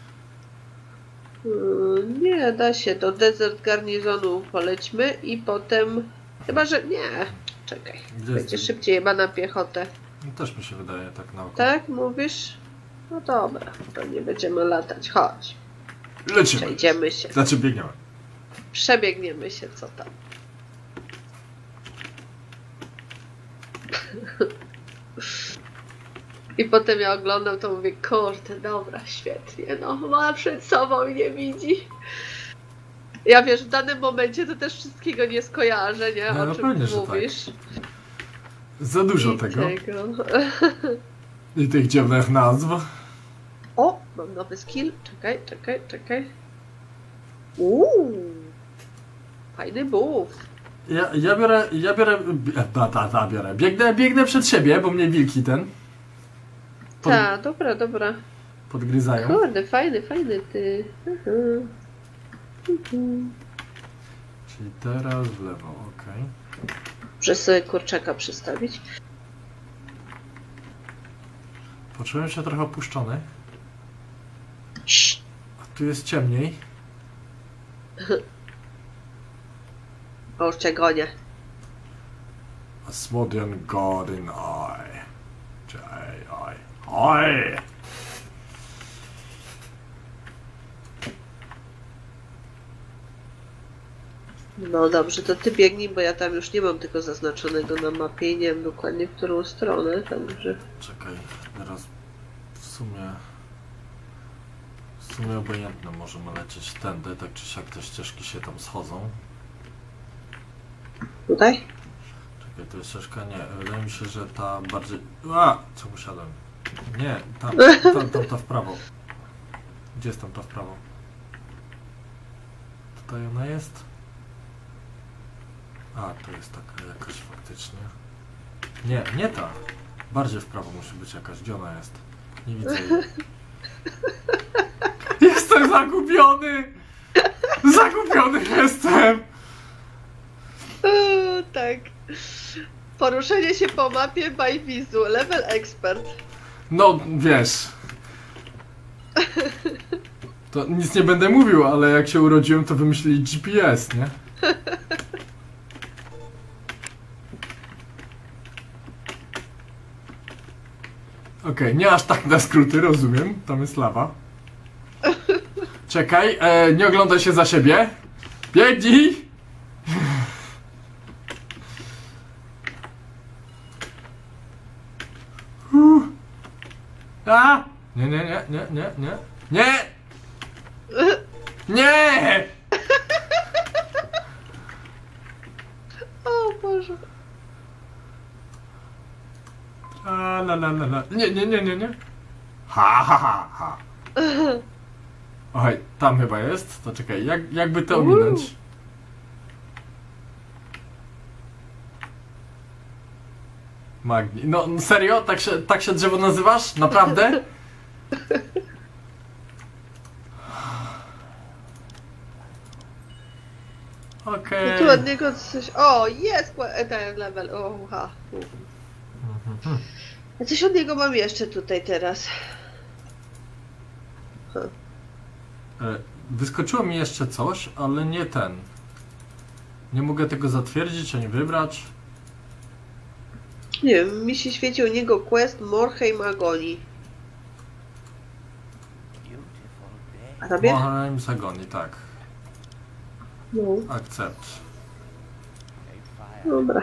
Yy, nie, da się. Do Desert Garnizonu polećmy i potem... Chyba, że... Nie, czekaj. Gdzie Będzie jest? szybciej chyba na piechotę. No, też mi się wydaje tak na oko. Tak, mówisz? No dobra, to nie będziemy latać. Chodź, Lecimy. przejdziemy się. Znaczy biegniemy. Przebiegniemy się, co tam. I potem ja oglądam, to mówię, kurde, dobra, świetnie, no, ma przed sobą i nie widzi. Ja wiesz, w danym momencie to też wszystkiego nie skojarzę, nie? No, O no czym pewnie, że mówisz. Za dużo I tego. tego. I tych dziwnych nazw. O, mam nowy skill. Czekaj, czekaj, czekaj. Uuu, fajny buff. Ja, ja biorę, ja biorę, ta, ta, ta, biorę. Biegnę, biegnę przed siebie, bo mnie wilki ten pod, Tak, dobra, dobra. podgryzają. Kurde, fajny, fajny ty. Mhm. Czyli teraz w lewo, okej. Muszę sobie kurczaka przystawić. Poczułem się trochę opuszczony. Cii. A tu jest ciemniej. O, już cię gonię. A Smodian God in Eye. Czy ej, ej, ej! No dobrze, to ty biegnij, bo ja tam już nie mam tego zaznaczonego na mapie i nie wiem dokładnie w którą stronę, także... Czekaj, teraz w sumie... W sumie obojętne, możemy lecieć tędy, tak czy siak te ścieżki się tam schodzą. Tutaj? Czekaj, to jest ścieżka? Nie, wydaje mi się, że ta bardziej... A! Co usiadłem? Nie, tam, tam, tam, ta w prawo. Gdzie jest tam ta w prawo? Tutaj ona jest? A, to jest taka jakaś faktycznie. Nie, nie ta. Bardziej w prawo musi być jakaś. Gdzie ona jest? Nie widzę jej. Jestem zagubiony! Zagubiony jestem! Uuu, tak. Poruszenie się po mapie by Vizu, level expert. No, wiesz. To nic nie będę mówił, ale jak się urodziłem, to wymyślili G P S, nie? Okej, okay, nie aż tak na skróty, rozumiem. Tam jest lawa. Czekaj, e, nie oglądaj się za siebie. Biegnij! Uh. A! Nie, nie, nie, nie, nie, nie. Nie! Nie! O Boże. A, la, la, la, la. Nie, nie, nie, nie, nie. Ha, ha, ha, ha. Oj, tam chyba jest. To czekaj, jak, jakby to ominąć? Magni. No serio? Tak się, tak się drzewo nazywasz? Naprawdę? Okej. Okay. Tu od niego coś... O, jest ten level. O, ha. Mhm. A coś od niego mam jeszcze tutaj teraz. Huh. E, Wyskoczyło mi jeszcze coś, ale nie ten. Nie mogę tego zatwierdzić ani wybrać. Nie wiem, mi się świeci u niego quest Morheim Agoni. A tobie? Morheim Agoni, tak. No. Akcept. Dobra.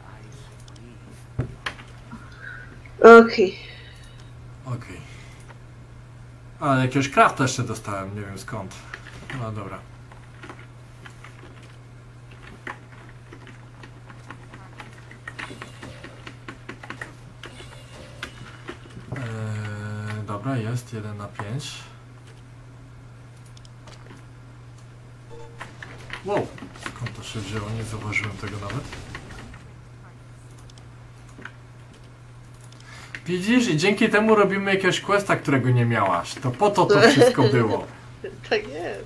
Okej. Okay. Okej. Okay. A, jakiegoś crafta jeszcze dostałem, nie wiem skąd. No dobra. Eee, dobra, jest jeden na pięć. Wow, skąd to się wzięło? Nie zauważyłem tego nawet. Widzisz, i dzięki temu robimy jakiegoś questa, którego nie miałaś. To po to to wszystko było. Tak jest.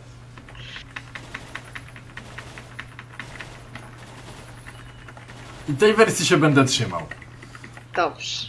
I tej wersji się będę trzymał. Dobrze.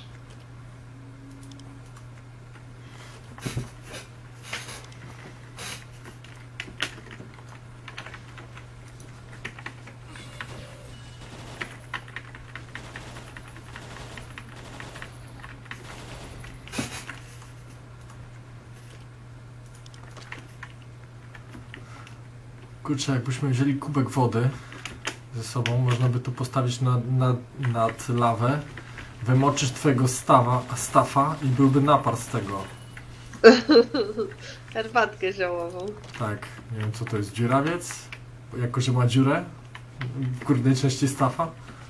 Kurczę, jakbyśmy wzięli kubek wody ze sobą, można by tu postawić nad, nad, nad lawę, wymoczyć twojego stawa, stafa i byłby napar z tego. Herbatkę ziołową. Tak, nie wiem co to jest, dziurawiec? Jako, że ma dziurę w górnej części stafa.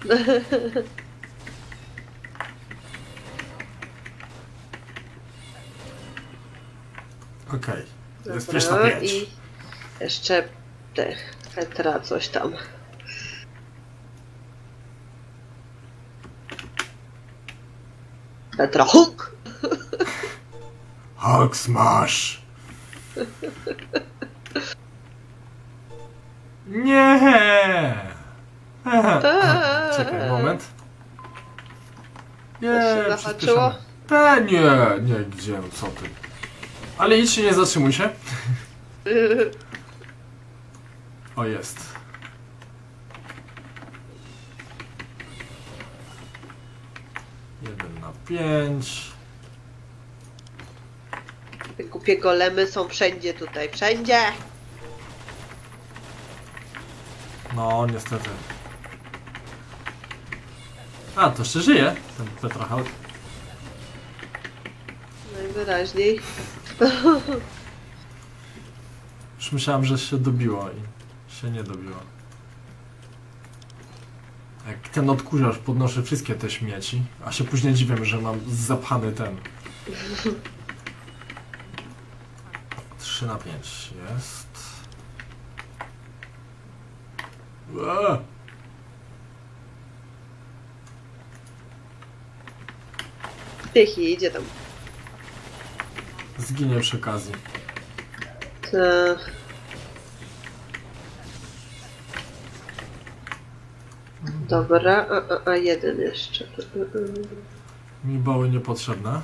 Okej, okay. Jest jeszcze pięć. I jeszcze te Petra coś tam. Petra Hulk! Hulk smash! Nie! Czekaj, moment. Nie, się zahaczyło? Te, nie, nie, gdzie, co ty. Ale idź się, nie zatrzymuj się. O, jest. Jeden na pięć. Te głupie golemy są wszędzie tutaj, wszędzie! No, niestety. A, to jeszcze żyje, ten Petrahawk. Najwyraźniej. Już myślałem, że się dobiło i się nie dobiło. Jak ten odkurzacz podnoszę wszystkie te śmieci, a się później dziwię, że mam zapchany ten. trzy na pięć jest. Ua! Tychi, idzie tam. Zginie przy okazji. To... Dobra, a, a, a jeden jeszcze. Mi bały niepotrzebne.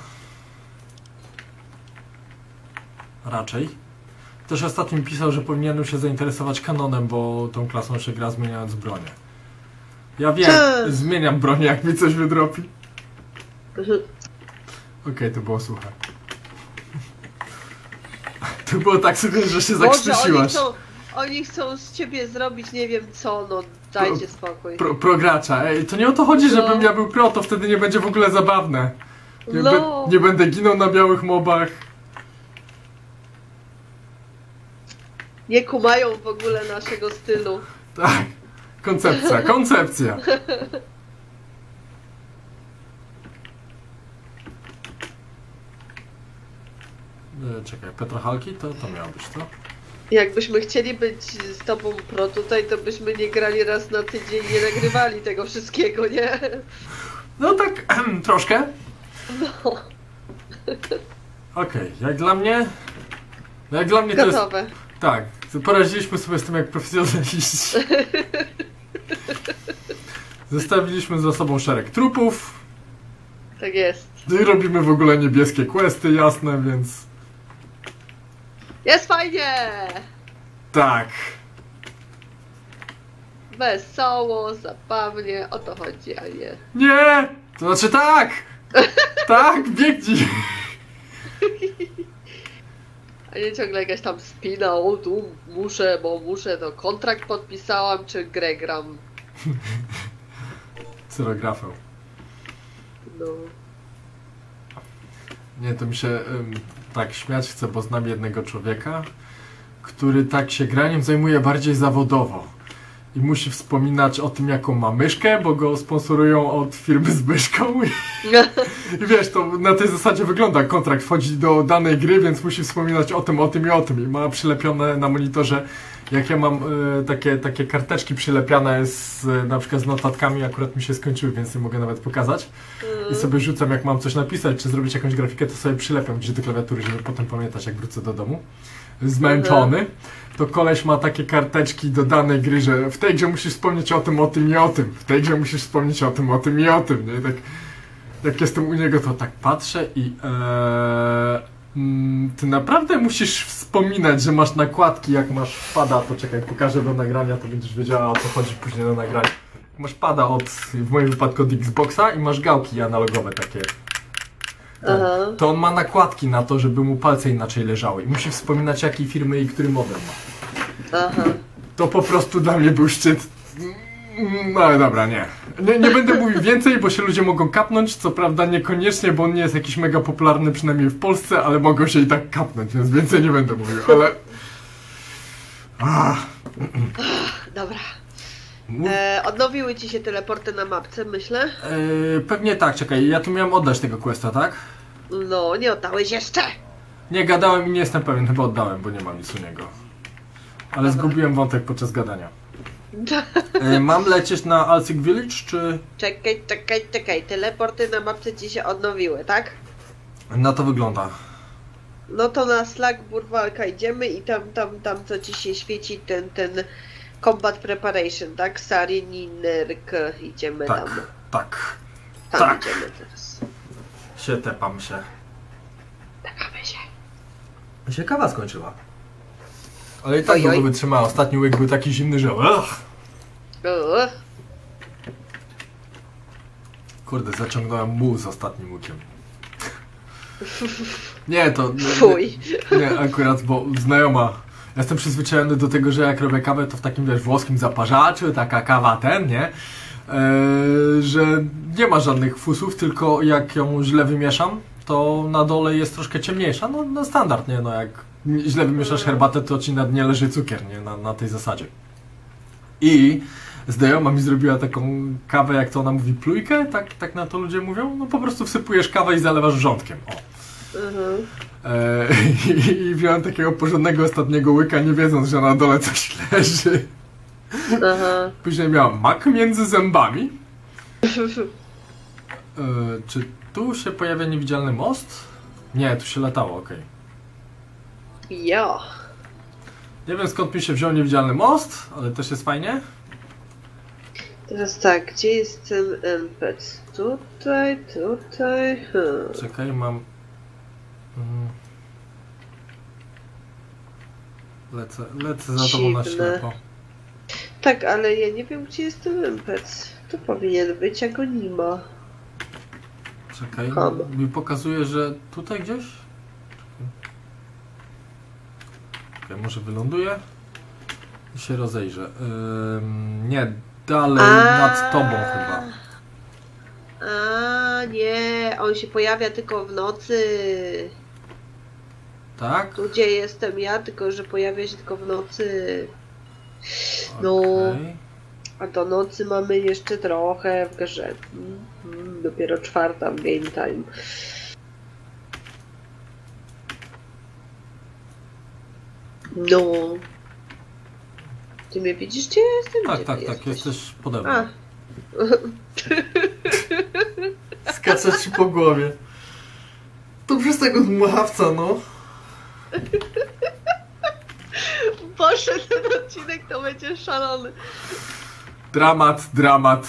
Raczej. Też ostatnio mi pisał, że powinienem się zainteresować kanonem, bo tą klasą się gra zmieniając bronię. Ja wiem, Co? zmieniam bronię, jak mi coś wydropi. Mhm. Okej, okay, to było suche. To było tak sobie, że się Boże, oni zakrztusiłaś. chcą, oni chcą z ciebie zrobić nie wiem co, no dajcie spokój. Pro, pro gracza. Ej, to nie o to chodzi, No. żebym ja był pro, to wtedy nie będzie w ogóle zabawne. Nie, No. be, nie będę ginął na białych mobach. Nie kumają w ogóle naszego stylu. Tak. Koncepcja, koncepcja. E, Czekaj, Petrochalki? To, to miało być, co? Jakbyśmy chcieli być z tobą pro tutaj, to byśmy nie grali raz na tydzień, nie nagrywali tego wszystkiego, nie? No tak, troszkę. No, Okej, jak dla mnie... Jak dla mnie to jest... gotowe. Tak, poradziliśmy sobie z tym jak profesjonaliści. Zostawiliśmy za sobą szereg trupów. Tak jest. No i robimy w ogóle niebieskie questy, jasne, więc... Jest fajnie! Tak. Wesoło, zabawnie, o to chodzi, a nie... Nie! To znaczy tak! Tak, biegnij! A nie ciągle jakaś tam spina, o tu muszę, bo muszę, to kontrakt podpisałam, czy grę gram. Cyrografę. No. Nie, to mi się ym, tak śmiać chce, bo znam jednego człowieka, który tak się graniem zajmuje bardziej zawodowo. I musi wspominać o tym, jaką ma myszkę, bo go sponsorują od firmy z myszką. I, i wiesz, to na tej zasadzie wygląda. Kontrakt wchodzi do danej gry, więc musi wspominać o tym, o tym i o tym. I ma przylepione na monitorze, jak ja mam y, takie, takie karteczki przylepiane z, y, na przykład z notatkami, akurat mi się skończyły, więc nie mogę nawet pokazać. I sobie rzucam, jak mam coś napisać, czy zrobić jakąś grafikę, to sobie przylepiam gdzieś do klawiatury, żeby potem pamiętać, jak wrócę do domu. Zmęczony. To koleś ma takie karteczki do danej gry, że w tej grze musisz wspomnieć o tym, o tym i o tym. W tej grze musisz wspomnieć o tym, o tym i o tym. Nie? Tak, jak jestem u niego, to tak patrzę i ee, mm, ty naprawdę musisz wspominać, że masz nakładki, jak masz pada, to czekaj, pokażę do nagrania, to będziesz wiedziała, o co chodzi później do nagrania. Masz pada od, w moim wypadku od Xboxa i masz gałki analogowe takie. Aha. To on ma nakładki na to, żeby mu palce inaczej leżały i musi wspominać, jakiej firmy i który model ma. Aha. To po prostu dla mnie był szczyt. No ale dobra, nie. nie. Nie będę mówił więcej, bo się ludzie mogą kapnąć, co prawda niekoniecznie, bo on nie jest jakiś mega popularny, przynajmniej w Polsce, ale mogą się i tak kapnąć, więc więcej nie będę mówił, ale... Ah. Dobra. Mów- E, odnowiły ci się teleporty na mapce, myślę? Yy, pewnie tak, czekaj, ja tu miałem oddać tego questa, tak? No, nie oddałeś jeszcze! Nie, gadałem i nie jestem pewien, chyba oddałem, bo nie mam nic u niego. Ale Dobra. zgubiłem wątek podczas gadania. Yy, mam lecieć na Alcig Village, czy... Czekaj, czekaj, czekaj. Teleporty na mapce ci się odnowiły, tak? Na to wygląda. No to na Slack Burwalka idziemy i tam, tam, tam co ci się świeci ten, ten Combat Preparation, tak? Sarininyrk. Idziemy Tak, tam. tak. Tam tak. idziemy teraz. Się tepam się. Tepamy się. I się kawa skończyła. Ale i tak Oj, oj. długo wytrzymała. Ostatni łyk był taki zimny, że... Ugh. O, Kurde, zaciągnąłem muł z ostatnim łykiem. Nie, to... Nie, fuj. nie, akurat, bo znajoma... Ja jestem przyzwyczajony do tego, że jak robię kawę, to w takim, wiesz, włoskim zaparzaczu, taka kawa ten, nie? Eee, że nie ma żadnych fusów, tylko jak ją źle wymieszam, to na dole jest troszkę ciemniejsza. No, no standard, nie? No jak źle wymieszasz herbatę, to ci na dnie leży cukier, nie? Na, na tej zasadzie. I znajoma mi zrobiła taką kawę, jak to ona mówi, plujkę? Tak, tak na to ludzie mówią? No po prostu wsypujesz kawę i zalewasz wrzątkiem. O. Mhm. Eee, i, I wziąłem takiego porządnego ostatniego łyka, nie wiedząc, że na dole coś leży. Aha. Później miałem mak między zębami. Eee, czy tu się pojawia niewidzialny most? Nie, tu się latało, okej. Ja. Nie wiem, skąd mi się wziął niewidzialny most, ale też jest fajnie. Teraz tak, gdzie jest ten N P C? Tutaj, tutaj. Hmm. Czekaj, mam... Mm. Lecę, lecę za tobą na Dziwne. ślepo. Tak, ale ja nie wiem, gdzie jest ten N P C. To powinien być, a go nie ma. Czekaj, Ham. mi pokazuje, że tutaj gdzieś? Czekaj, może wyląduję i się rozejrzę. Ym, nie, dalej A. nad tobą chyba. A nie, on się pojawia tylko w nocy. Tak? Tu gdzie jestem ja, tylko że pojawia się tylko w nocy. No, Okej. a do nocy mamy jeszcze trochę w grze. Mm, mm, dopiero czwarta w game time. No. Ty mnie widzisz, gdzie ja jestem? Tak, Gdzie tak, ty tak, jesteś? jesteś pode mną. A. Skaczę ci po głowie. To przez tego dmuchawca, no. Boże, ten odcinek to będzie szalony. Dramat, dramat.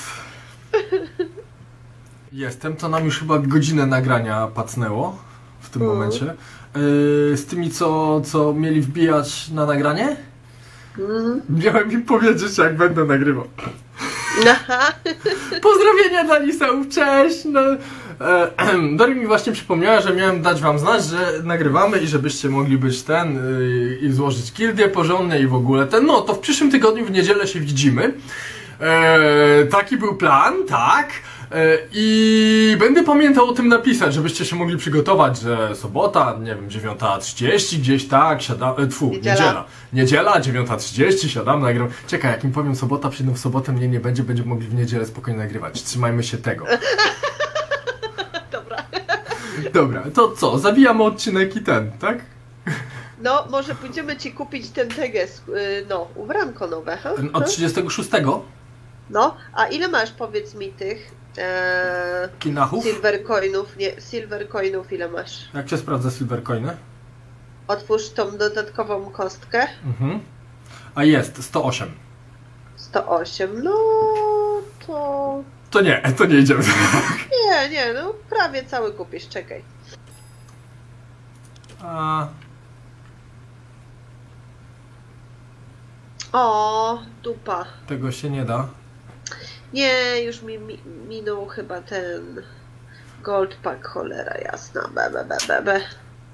Jestem, to nam już chyba godzinę nagrania pacnęło w tym Mm. momencie. Yy, z tymi, co, co mieli wbijać na nagranie? Mm. Miałem im powiedzieć, jak będę nagrywał. Aha. Pozdrowienia dla Liseów, cześć! No, e, Dori mi właśnie przypomniała, że miałem dać wam znać, że nagrywamy i żebyście mogli być ten yy, i złożyć gildię porządnie i w ogóle ten. No to w przyszłym tygodniu w niedzielę się widzimy. E, taki był plan, tak. E, I będę pamiętał o tym napisać, żebyście się mogli przygotować, że sobota, nie wiem, dziewiąta trzydzieści gdzieś tak, siadamy, tfu, Niedziela. niedziela. Niedziela, dziewiąta trzydzieści, siadam, nagram. Czekaj, jak im powiem sobota, przyjdą w sobotę, mnie nie będzie, będziemy mogli w niedzielę spokojnie nagrywać. Trzymajmy się tego. Dobra. Dobra, to co, zabijamy odcinek i ten, tak? No, może pójdziemy ci kupić ten teges, y, no, ubranko nowe, ha? Od trzydziestego szóstego No, a ile masz, powiedz mi, tych e, kinachów. silver coinów, nie, silver coinów ile masz? Jak się sprawdza silvercoiny? Otwórz tą dodatkową kostkę, Mhm. A jest, sto osiem. sto osiem, no to... To nie, to nie idziemy. Nie, nie, no prawie cały kupisz, czekaj. A, O, dupa. tego się nie da. Nie, już mi, mi minął chyba ten gold pack, cholera jasna, be, be, be, be, be.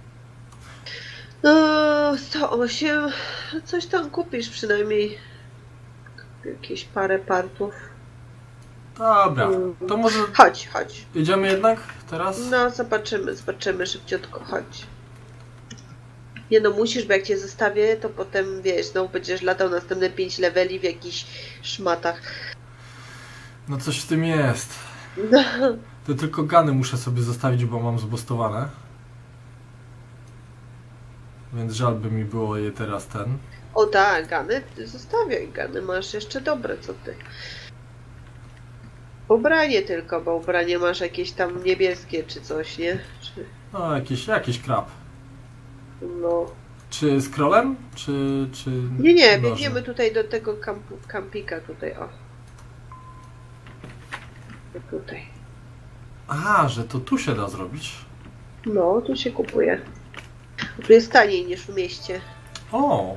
No, sto osiem, coś tam kupisz przynajmniej, jakieś parę partów. Dobra, to może Chodź, chodź. idziemy jednak teraz? No, zobaczymy, zobaczymy szybciutko, chodź. Nie no, musisz, bo jak cię zostawię, to potem, wiesz, no będziesz latał następne pięć leveli w jakichś szmatach. No coś w tym jest. No. To tylko gany muszę sobie zostawić, bo mam zbustowane. Więc żal by mi było je teraz ten. O tak, gany, ty zostawiaj gany, masz jeszcze dobre, co ty. Ubranie tylko, bo ubranie masz jakieś tam niebieskie czy coś, nie? Czy... No jakiś, jakiś krab. No. Czy scrollem? Czy... czy Nie, nie, nożem? biegniemy tutaj do tego kampu, kampika tutaj, o. Tutaj. Aha, że to tu się da zrobić. No, tu się kupuje. Tu jest taniej niż w mieście. O!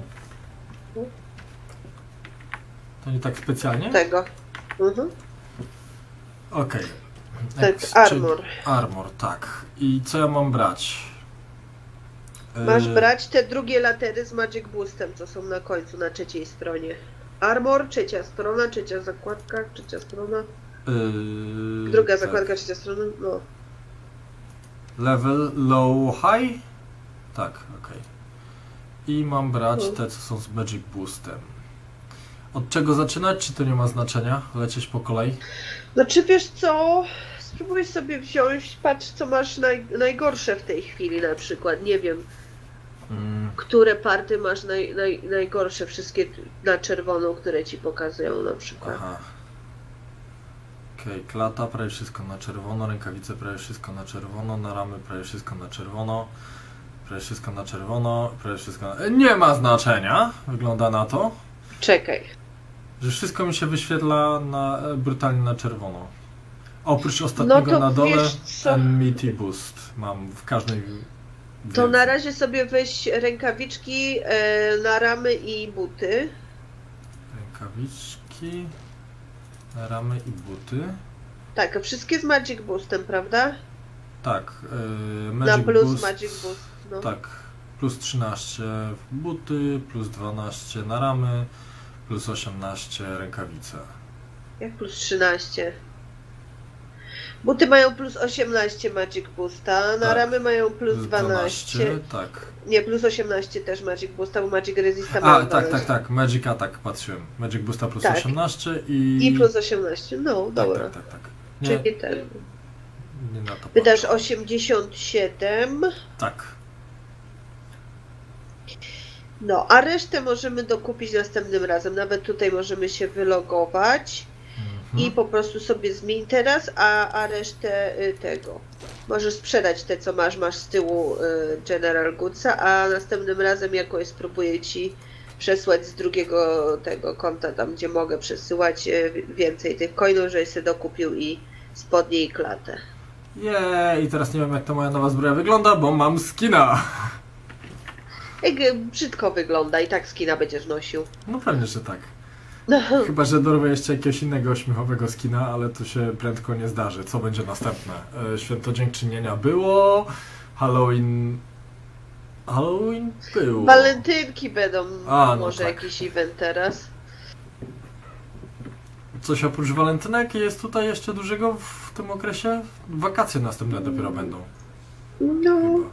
To nie tak specjalnie? Tego. Mhm. Okej. Tak, Ex- armor. czy- Armor, tak. I co ja mam brać? Masz Y, brać te drugie latery z Magic Boostem, co są na końcu, na trzeciej stronie. Armor, trzecia strona, trzecia zakładka, trzecia strona. y, Druga tak. zakładka, trzecia strona, no. Level low high? Tak, okej. I mam brać Mhm. te, co są z Magic Boostem. Od czego zaczynać? Czy to nie ma znaczenia? Lecieć po kolei? Znaczy wiesz co, spróbuj sobie wziąć, patrz co masz naj, najgorsze w tej chwili na przykład, nie wiem, Mm, które party masz naj, naj, najgorsze, wszystkie na czerwoną, które ci pokazują na przykład. aha. Okej, klata prawie wszystko na czerwono, rękawice prawie wszystko na czerwono, na ramy prawie wszystko na czerwono, prawie wszystko na czerwono, prawie wszystko na... Nie ma znaczenia, wygląda na to, Czekaj. że wszystko mi się wyświetla na, e, brutalnie na czerwono. Oprócz ostatniego to na dole, wiesz co? Enmity Boost mam w każdej... To wersji. na razie sobie weź rękawiczki e, na ramy i buty. Rękawiczki, ramy i buty. Tak, a wszystkie z Magic Boostem, prawda? Tak, yy, Magic na plus Boost, Magic Boost. No. tak, plus trzynaście w buty, plus dwanaście na ramy, plus osiemnaście rękawice. Jak plus trzynaście? Buty mają plus osiemnaście Magic Boosta, na Tak. ramy mają plus Plus dwanaście. tak. Nie, plus osiemnaście też Magic Boosta, bo Magic Resista A, mają tak, dwanaście. tak, tak, Magic Attack patrzyłem. Magic Boosta plus Tak. osiemnaście i... I plus osiemnaście, no tak, dobra. tak, tak, tak. Nie, Czyli ten. nie na to Wydasz patrzę. osiemdziesiąt siedem. Tak. No, a resztę możemy dokupić następnym razem. Nawet tutaj możemy się wylogować Mhm. i po prostu sobie zmień teraz, a, a resztę y, tego. Możesz sprzedać te, co masz, masz z tyłu y, General Goodsa, a następnym razem jakoś spróbuję ci przesłać z drugiego tego konta, tam gdzie mogę przesyłać y, więcej tych coinów, żeś sobie dokupił i spodnie i klatę. Jej, i teraz nie wiem jak ta moja nowa zbroja wygląda, bo mam skina. Jak y, brzydko wygląda i tak skina będziesz nosił. No pewnie, że tak. Chyba, że dorwę jeszcze jakiegoś innego śmiechowego skina, ale to się prędko nie zdarzy. Co będzie następne? E, Święto Dziękczynienia było, Halloween... Halloween było. Walentynki będą, A, no może tak. jakiś event teraz. Coś oprócz walentynek jest tutaj jeszcze dużego w tym okresie? Wakacje następne dopiero będą. No, Chyba.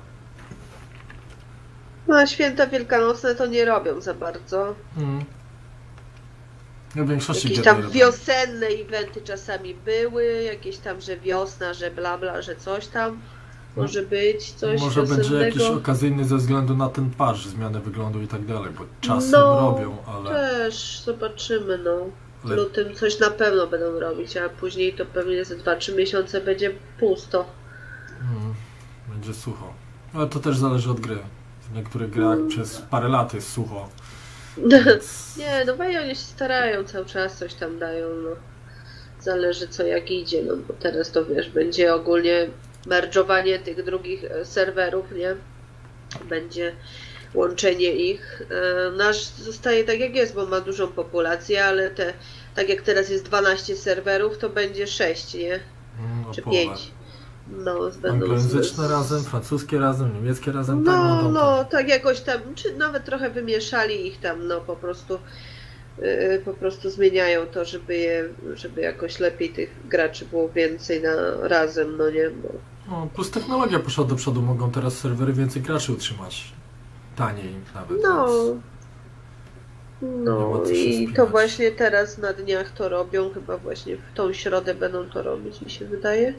no a święta wielkanocne to nie robią za bardzo. Mm. No w większości Jakieś gdzie tam to wiosenne eventy czasami były, jakieś tam, że wiosna, że bla bla, że coś tam może być, coś Może będzie wiosennego. jakiś okazyjny ze względu na ten parz, zmianę wyglądu i tak dalej, bo czasem No, robią, ale... też zobaczymy, no. W ale... lutym coś na pewno będą robić, a później to pewnie za dwa trzy miesiące będzie pusto. Mm, będzie sucho. Ale to też zależy od gry. W niektórych grach Mm. przez parę lat jest sucho. Więc... Nie, no Wajo się starają, cały czas coś tam dają, no. Zależy co jak idzie, no bo teraz to wiesz, będzie ogólnie merdżowanie tych drugich e, serwerów, nie? Będzie łączenie ich. E, Nasz zostaje tak jak jest, bo ma dużą populację, ale te, tak jak teraz jest dwanaście serwerów, to będzie sześć, nie? Mm, o Czy połowę. pięć. No, z- będą Anglojęzyczne z- razem, francuskie razem, niemieckie razem, tak No, będą no, to. tak jakoś tam, czy nawet trochę wymieszali ich tam, no po prostu yy, po prostu zmieniają to, żeby je, żeby jakoś lepiej tych graczy było więcej na razem, no nie, bo No, plus technologia poszła do przodu, mogą teraz serwery więcej graczy utrzymać. Taniej nawet. no, Więc... Nie ma no co się i to spinać. właśnie teraz na dniach to robią, chyba właśnie w tą środę będą to robić, mi się wydaje.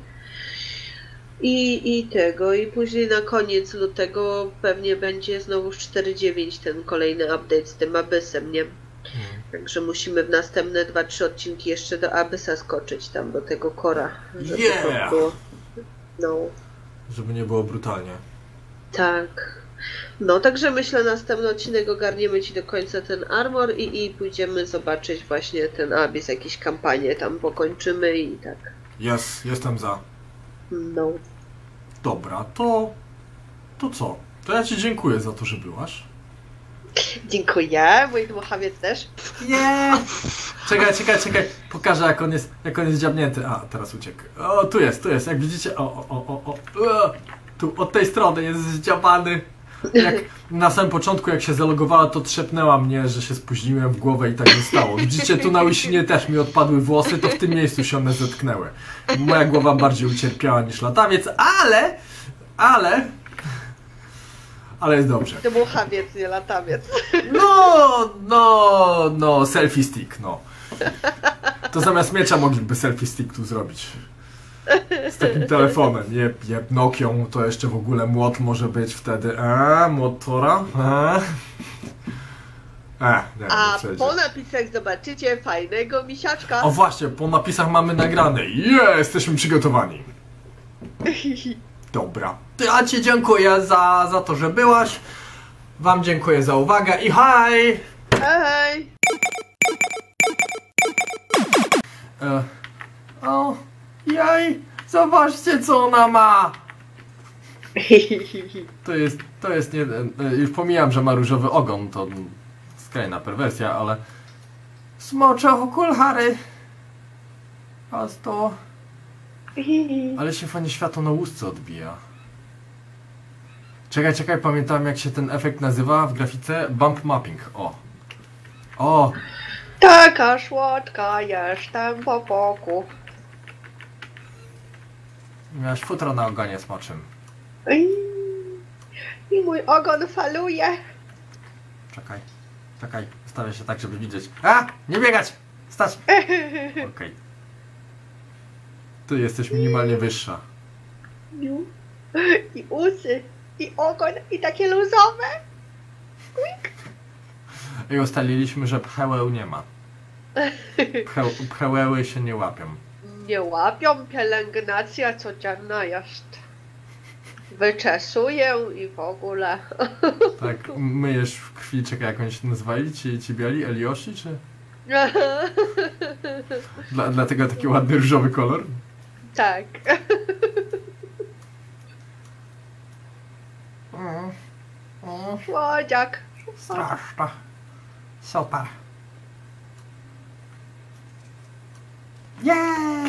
I, I tego, i później na koniec lutego pewnie będzie znowu cztery dziewięć ten kolejny update z tym Abyssem, nie? Hmm. Także musimy w następne dwa trzy odcinki jeszcze do Abyssa skoczyć, tam do tego Kora, żeby Yeah! to było. No, Żeby nie było brutalnie. tak. No, także myślę, następny odcinek ogarniemy ci do końca ten armor i, i pójdziemy zobaczyć właśnie ten Abyss, jakieś kampanie tam pokończymy i tak. Jest, jestem za. No. Dobra, to... To co? To ja ci dziękuję za to, że byłaś. Dziękuję, mój dmuchawiec też. Nie! Czekaj, czekaj, czekaj. Pokażę, jak on jest, jak on jest dziabnięty. A, teraz uciekł. O, tu jest, tu jest. Jak widzicie, o, o, o, o, o. Tu, od tej strony jest zdziabany. Jak na samym początku, jak się zalogowała, to trzepnęła mnie, że się spóźniłem w głowę i tak zostało. Widzicie, tu na łysinie też mi odpadły włosy, to w tym miejscu się one zetknęły. Moja głowa bardziej ucierpiała niż latawiec, ale... Ale... Ale jest dobrze. Dmuchawiec, nie latawiec. No, no, no, selfie stick, no. To zamiast miecza mogliby selfie stick tu zrobić. Z takim telefonem, jeb, jeb, Nokią, to jeszcze w ogóle młot może być wtedy. Eee, młot Tora. Eee. Eee, nie, A nie po napisach zobaczycie fajnego misiaczka. O właśnie, po napisach mamy nagrane. Je, jesteśmy przygotowani. Dobra. To ja ci dziękuję za, za to, że byłaś. Wam dziękuję za uwagę i hej! Hej! E, o, jaj, zobaczcie co ona ma! To jest, to jest nie... e, Już pomijam, że ma różowy ogon, to skrajna perwersja, ale... Smocze okulary! A to... Ale się fajnie światło na łusce odbija. Czekaj, czekaj, pamiętam jak się ten efekt nazywa w grafice? Bump mapping, o. O! Taka słodka jestem po boku. Miałaś futro na ogonie smoczym. I mój ogon faluje. Czekaj, czekaj, ustawię się tak, żeby widzieć. A! Nie biegać! Stać! Okej. Okay. Ty jesteś minimalnie wyższa. I usy, i ogon, i takie luzowe. I ustaliliśmy, że pchełeł nie ma. Pcheł, pchełeły się nie łapią. Nie łapią, pielęgnacja codzienna jest. Wyczesuję i w ogóle. Tak, myjesz w krwi, czekaj, jak oni się nazwali? Ci, ci biali? Eliosi, czy? Dla, dlatego taki ładny różowy kolor? Tak. Mm. Mm. Słodziak. Straszna. Super. Yeah!